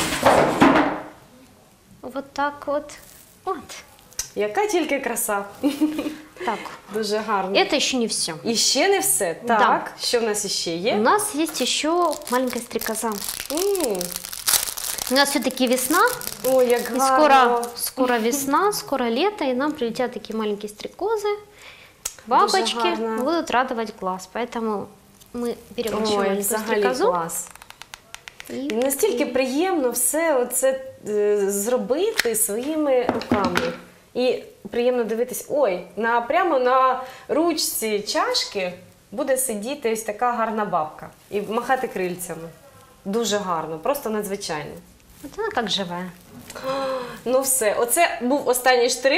Вот так вот. Вот. Яка тільки краса. Так. Дуже гарно. Это еще не все. І ще не все. Так, що в нас іще У є? нас есть еще маленькая стрекоза. М, У нас все-таки весна, Ой, як и гарно. скоро, скоро весна, скоро лето, и нам прилетят такие маленькие стрекозы, бабочки, гарно. будут радовать глаз. Поэтому мы берем еще Ой, маленькую взагалі стрекозу. клас. И І настільки приємно все оце е, зробити своїми руками. І приємно дивитись, ой, на, прямо на ручці чашки буде сидіти ось така гарна бабка і махати крильцями. Дуже гарно, просто надзвичайно. вот она как живая. Ну все, оце був останній штрих,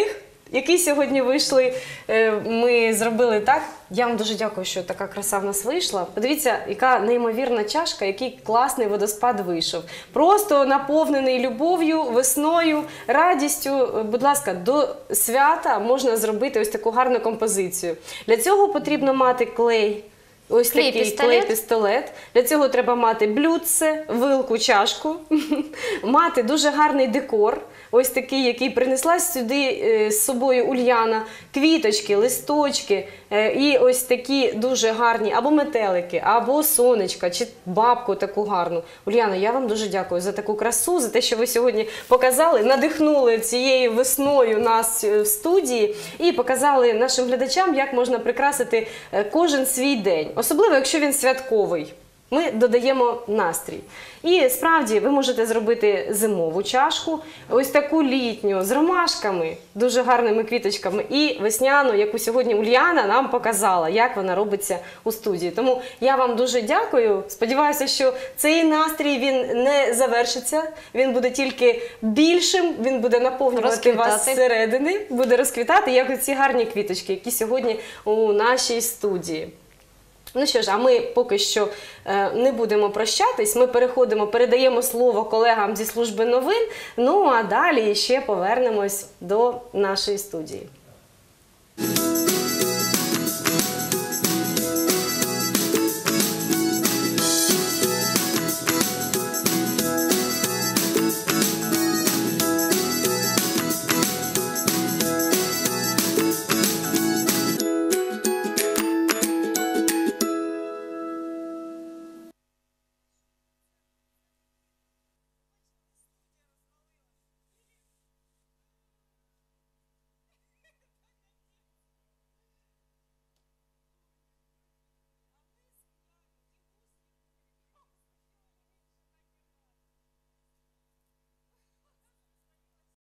які сьогодні вийшли, е, ми зробили так. Я вам дуже дякую, що така краса в нас вийшла. Подивіться, яка неймовірна чашка, який класний водоспад вийшов. Просто наповнений любов'ю, весною, радістю. Будь ласка, до свята можна зробити ось таку гарну композицію. Для цього потрібно мати клей. Ось такий Клей-пістолет. клей-пістолет. Для цього треба мати блюдце, вилку, чашку, мати дуже гарний декор, ось такий, який принесла сюди е, з собою Ульяна, квіточки, листочки е, і ось такі дуже гарні або метелики, або сонечка, чи бабку таку гарну. Ульяна, я вам дуже дякую за таку красу, за те, що ви сьогодні показали, надихнули цією весною нас в студії і показали нашим глядачам, як можна прикрасити е, кожен свій день. Особливо, якщо він святковий. Ми додаємо настрій. І справді ви можете зробити зимову чашку, ось таку літню, з ромашками, дуже гарними квіточками, і весняну, яку сьогодні Ульяна нам показала, як вона робиться у студії. Тому я вам дуже дякую. Сподіваюся, що цей настрій він не завершиться, він буде тільки більшим, він буде наповнювати вас зсередини, буде розквітати, як ці гарні квіточки, які сьогодні у нашій студії. Ну що ж, а ми поки що е, не будемо прощатись, ми переходимо, передаємо слово колегам зі служби новин, ну а далі ще повернемось до нашої студії.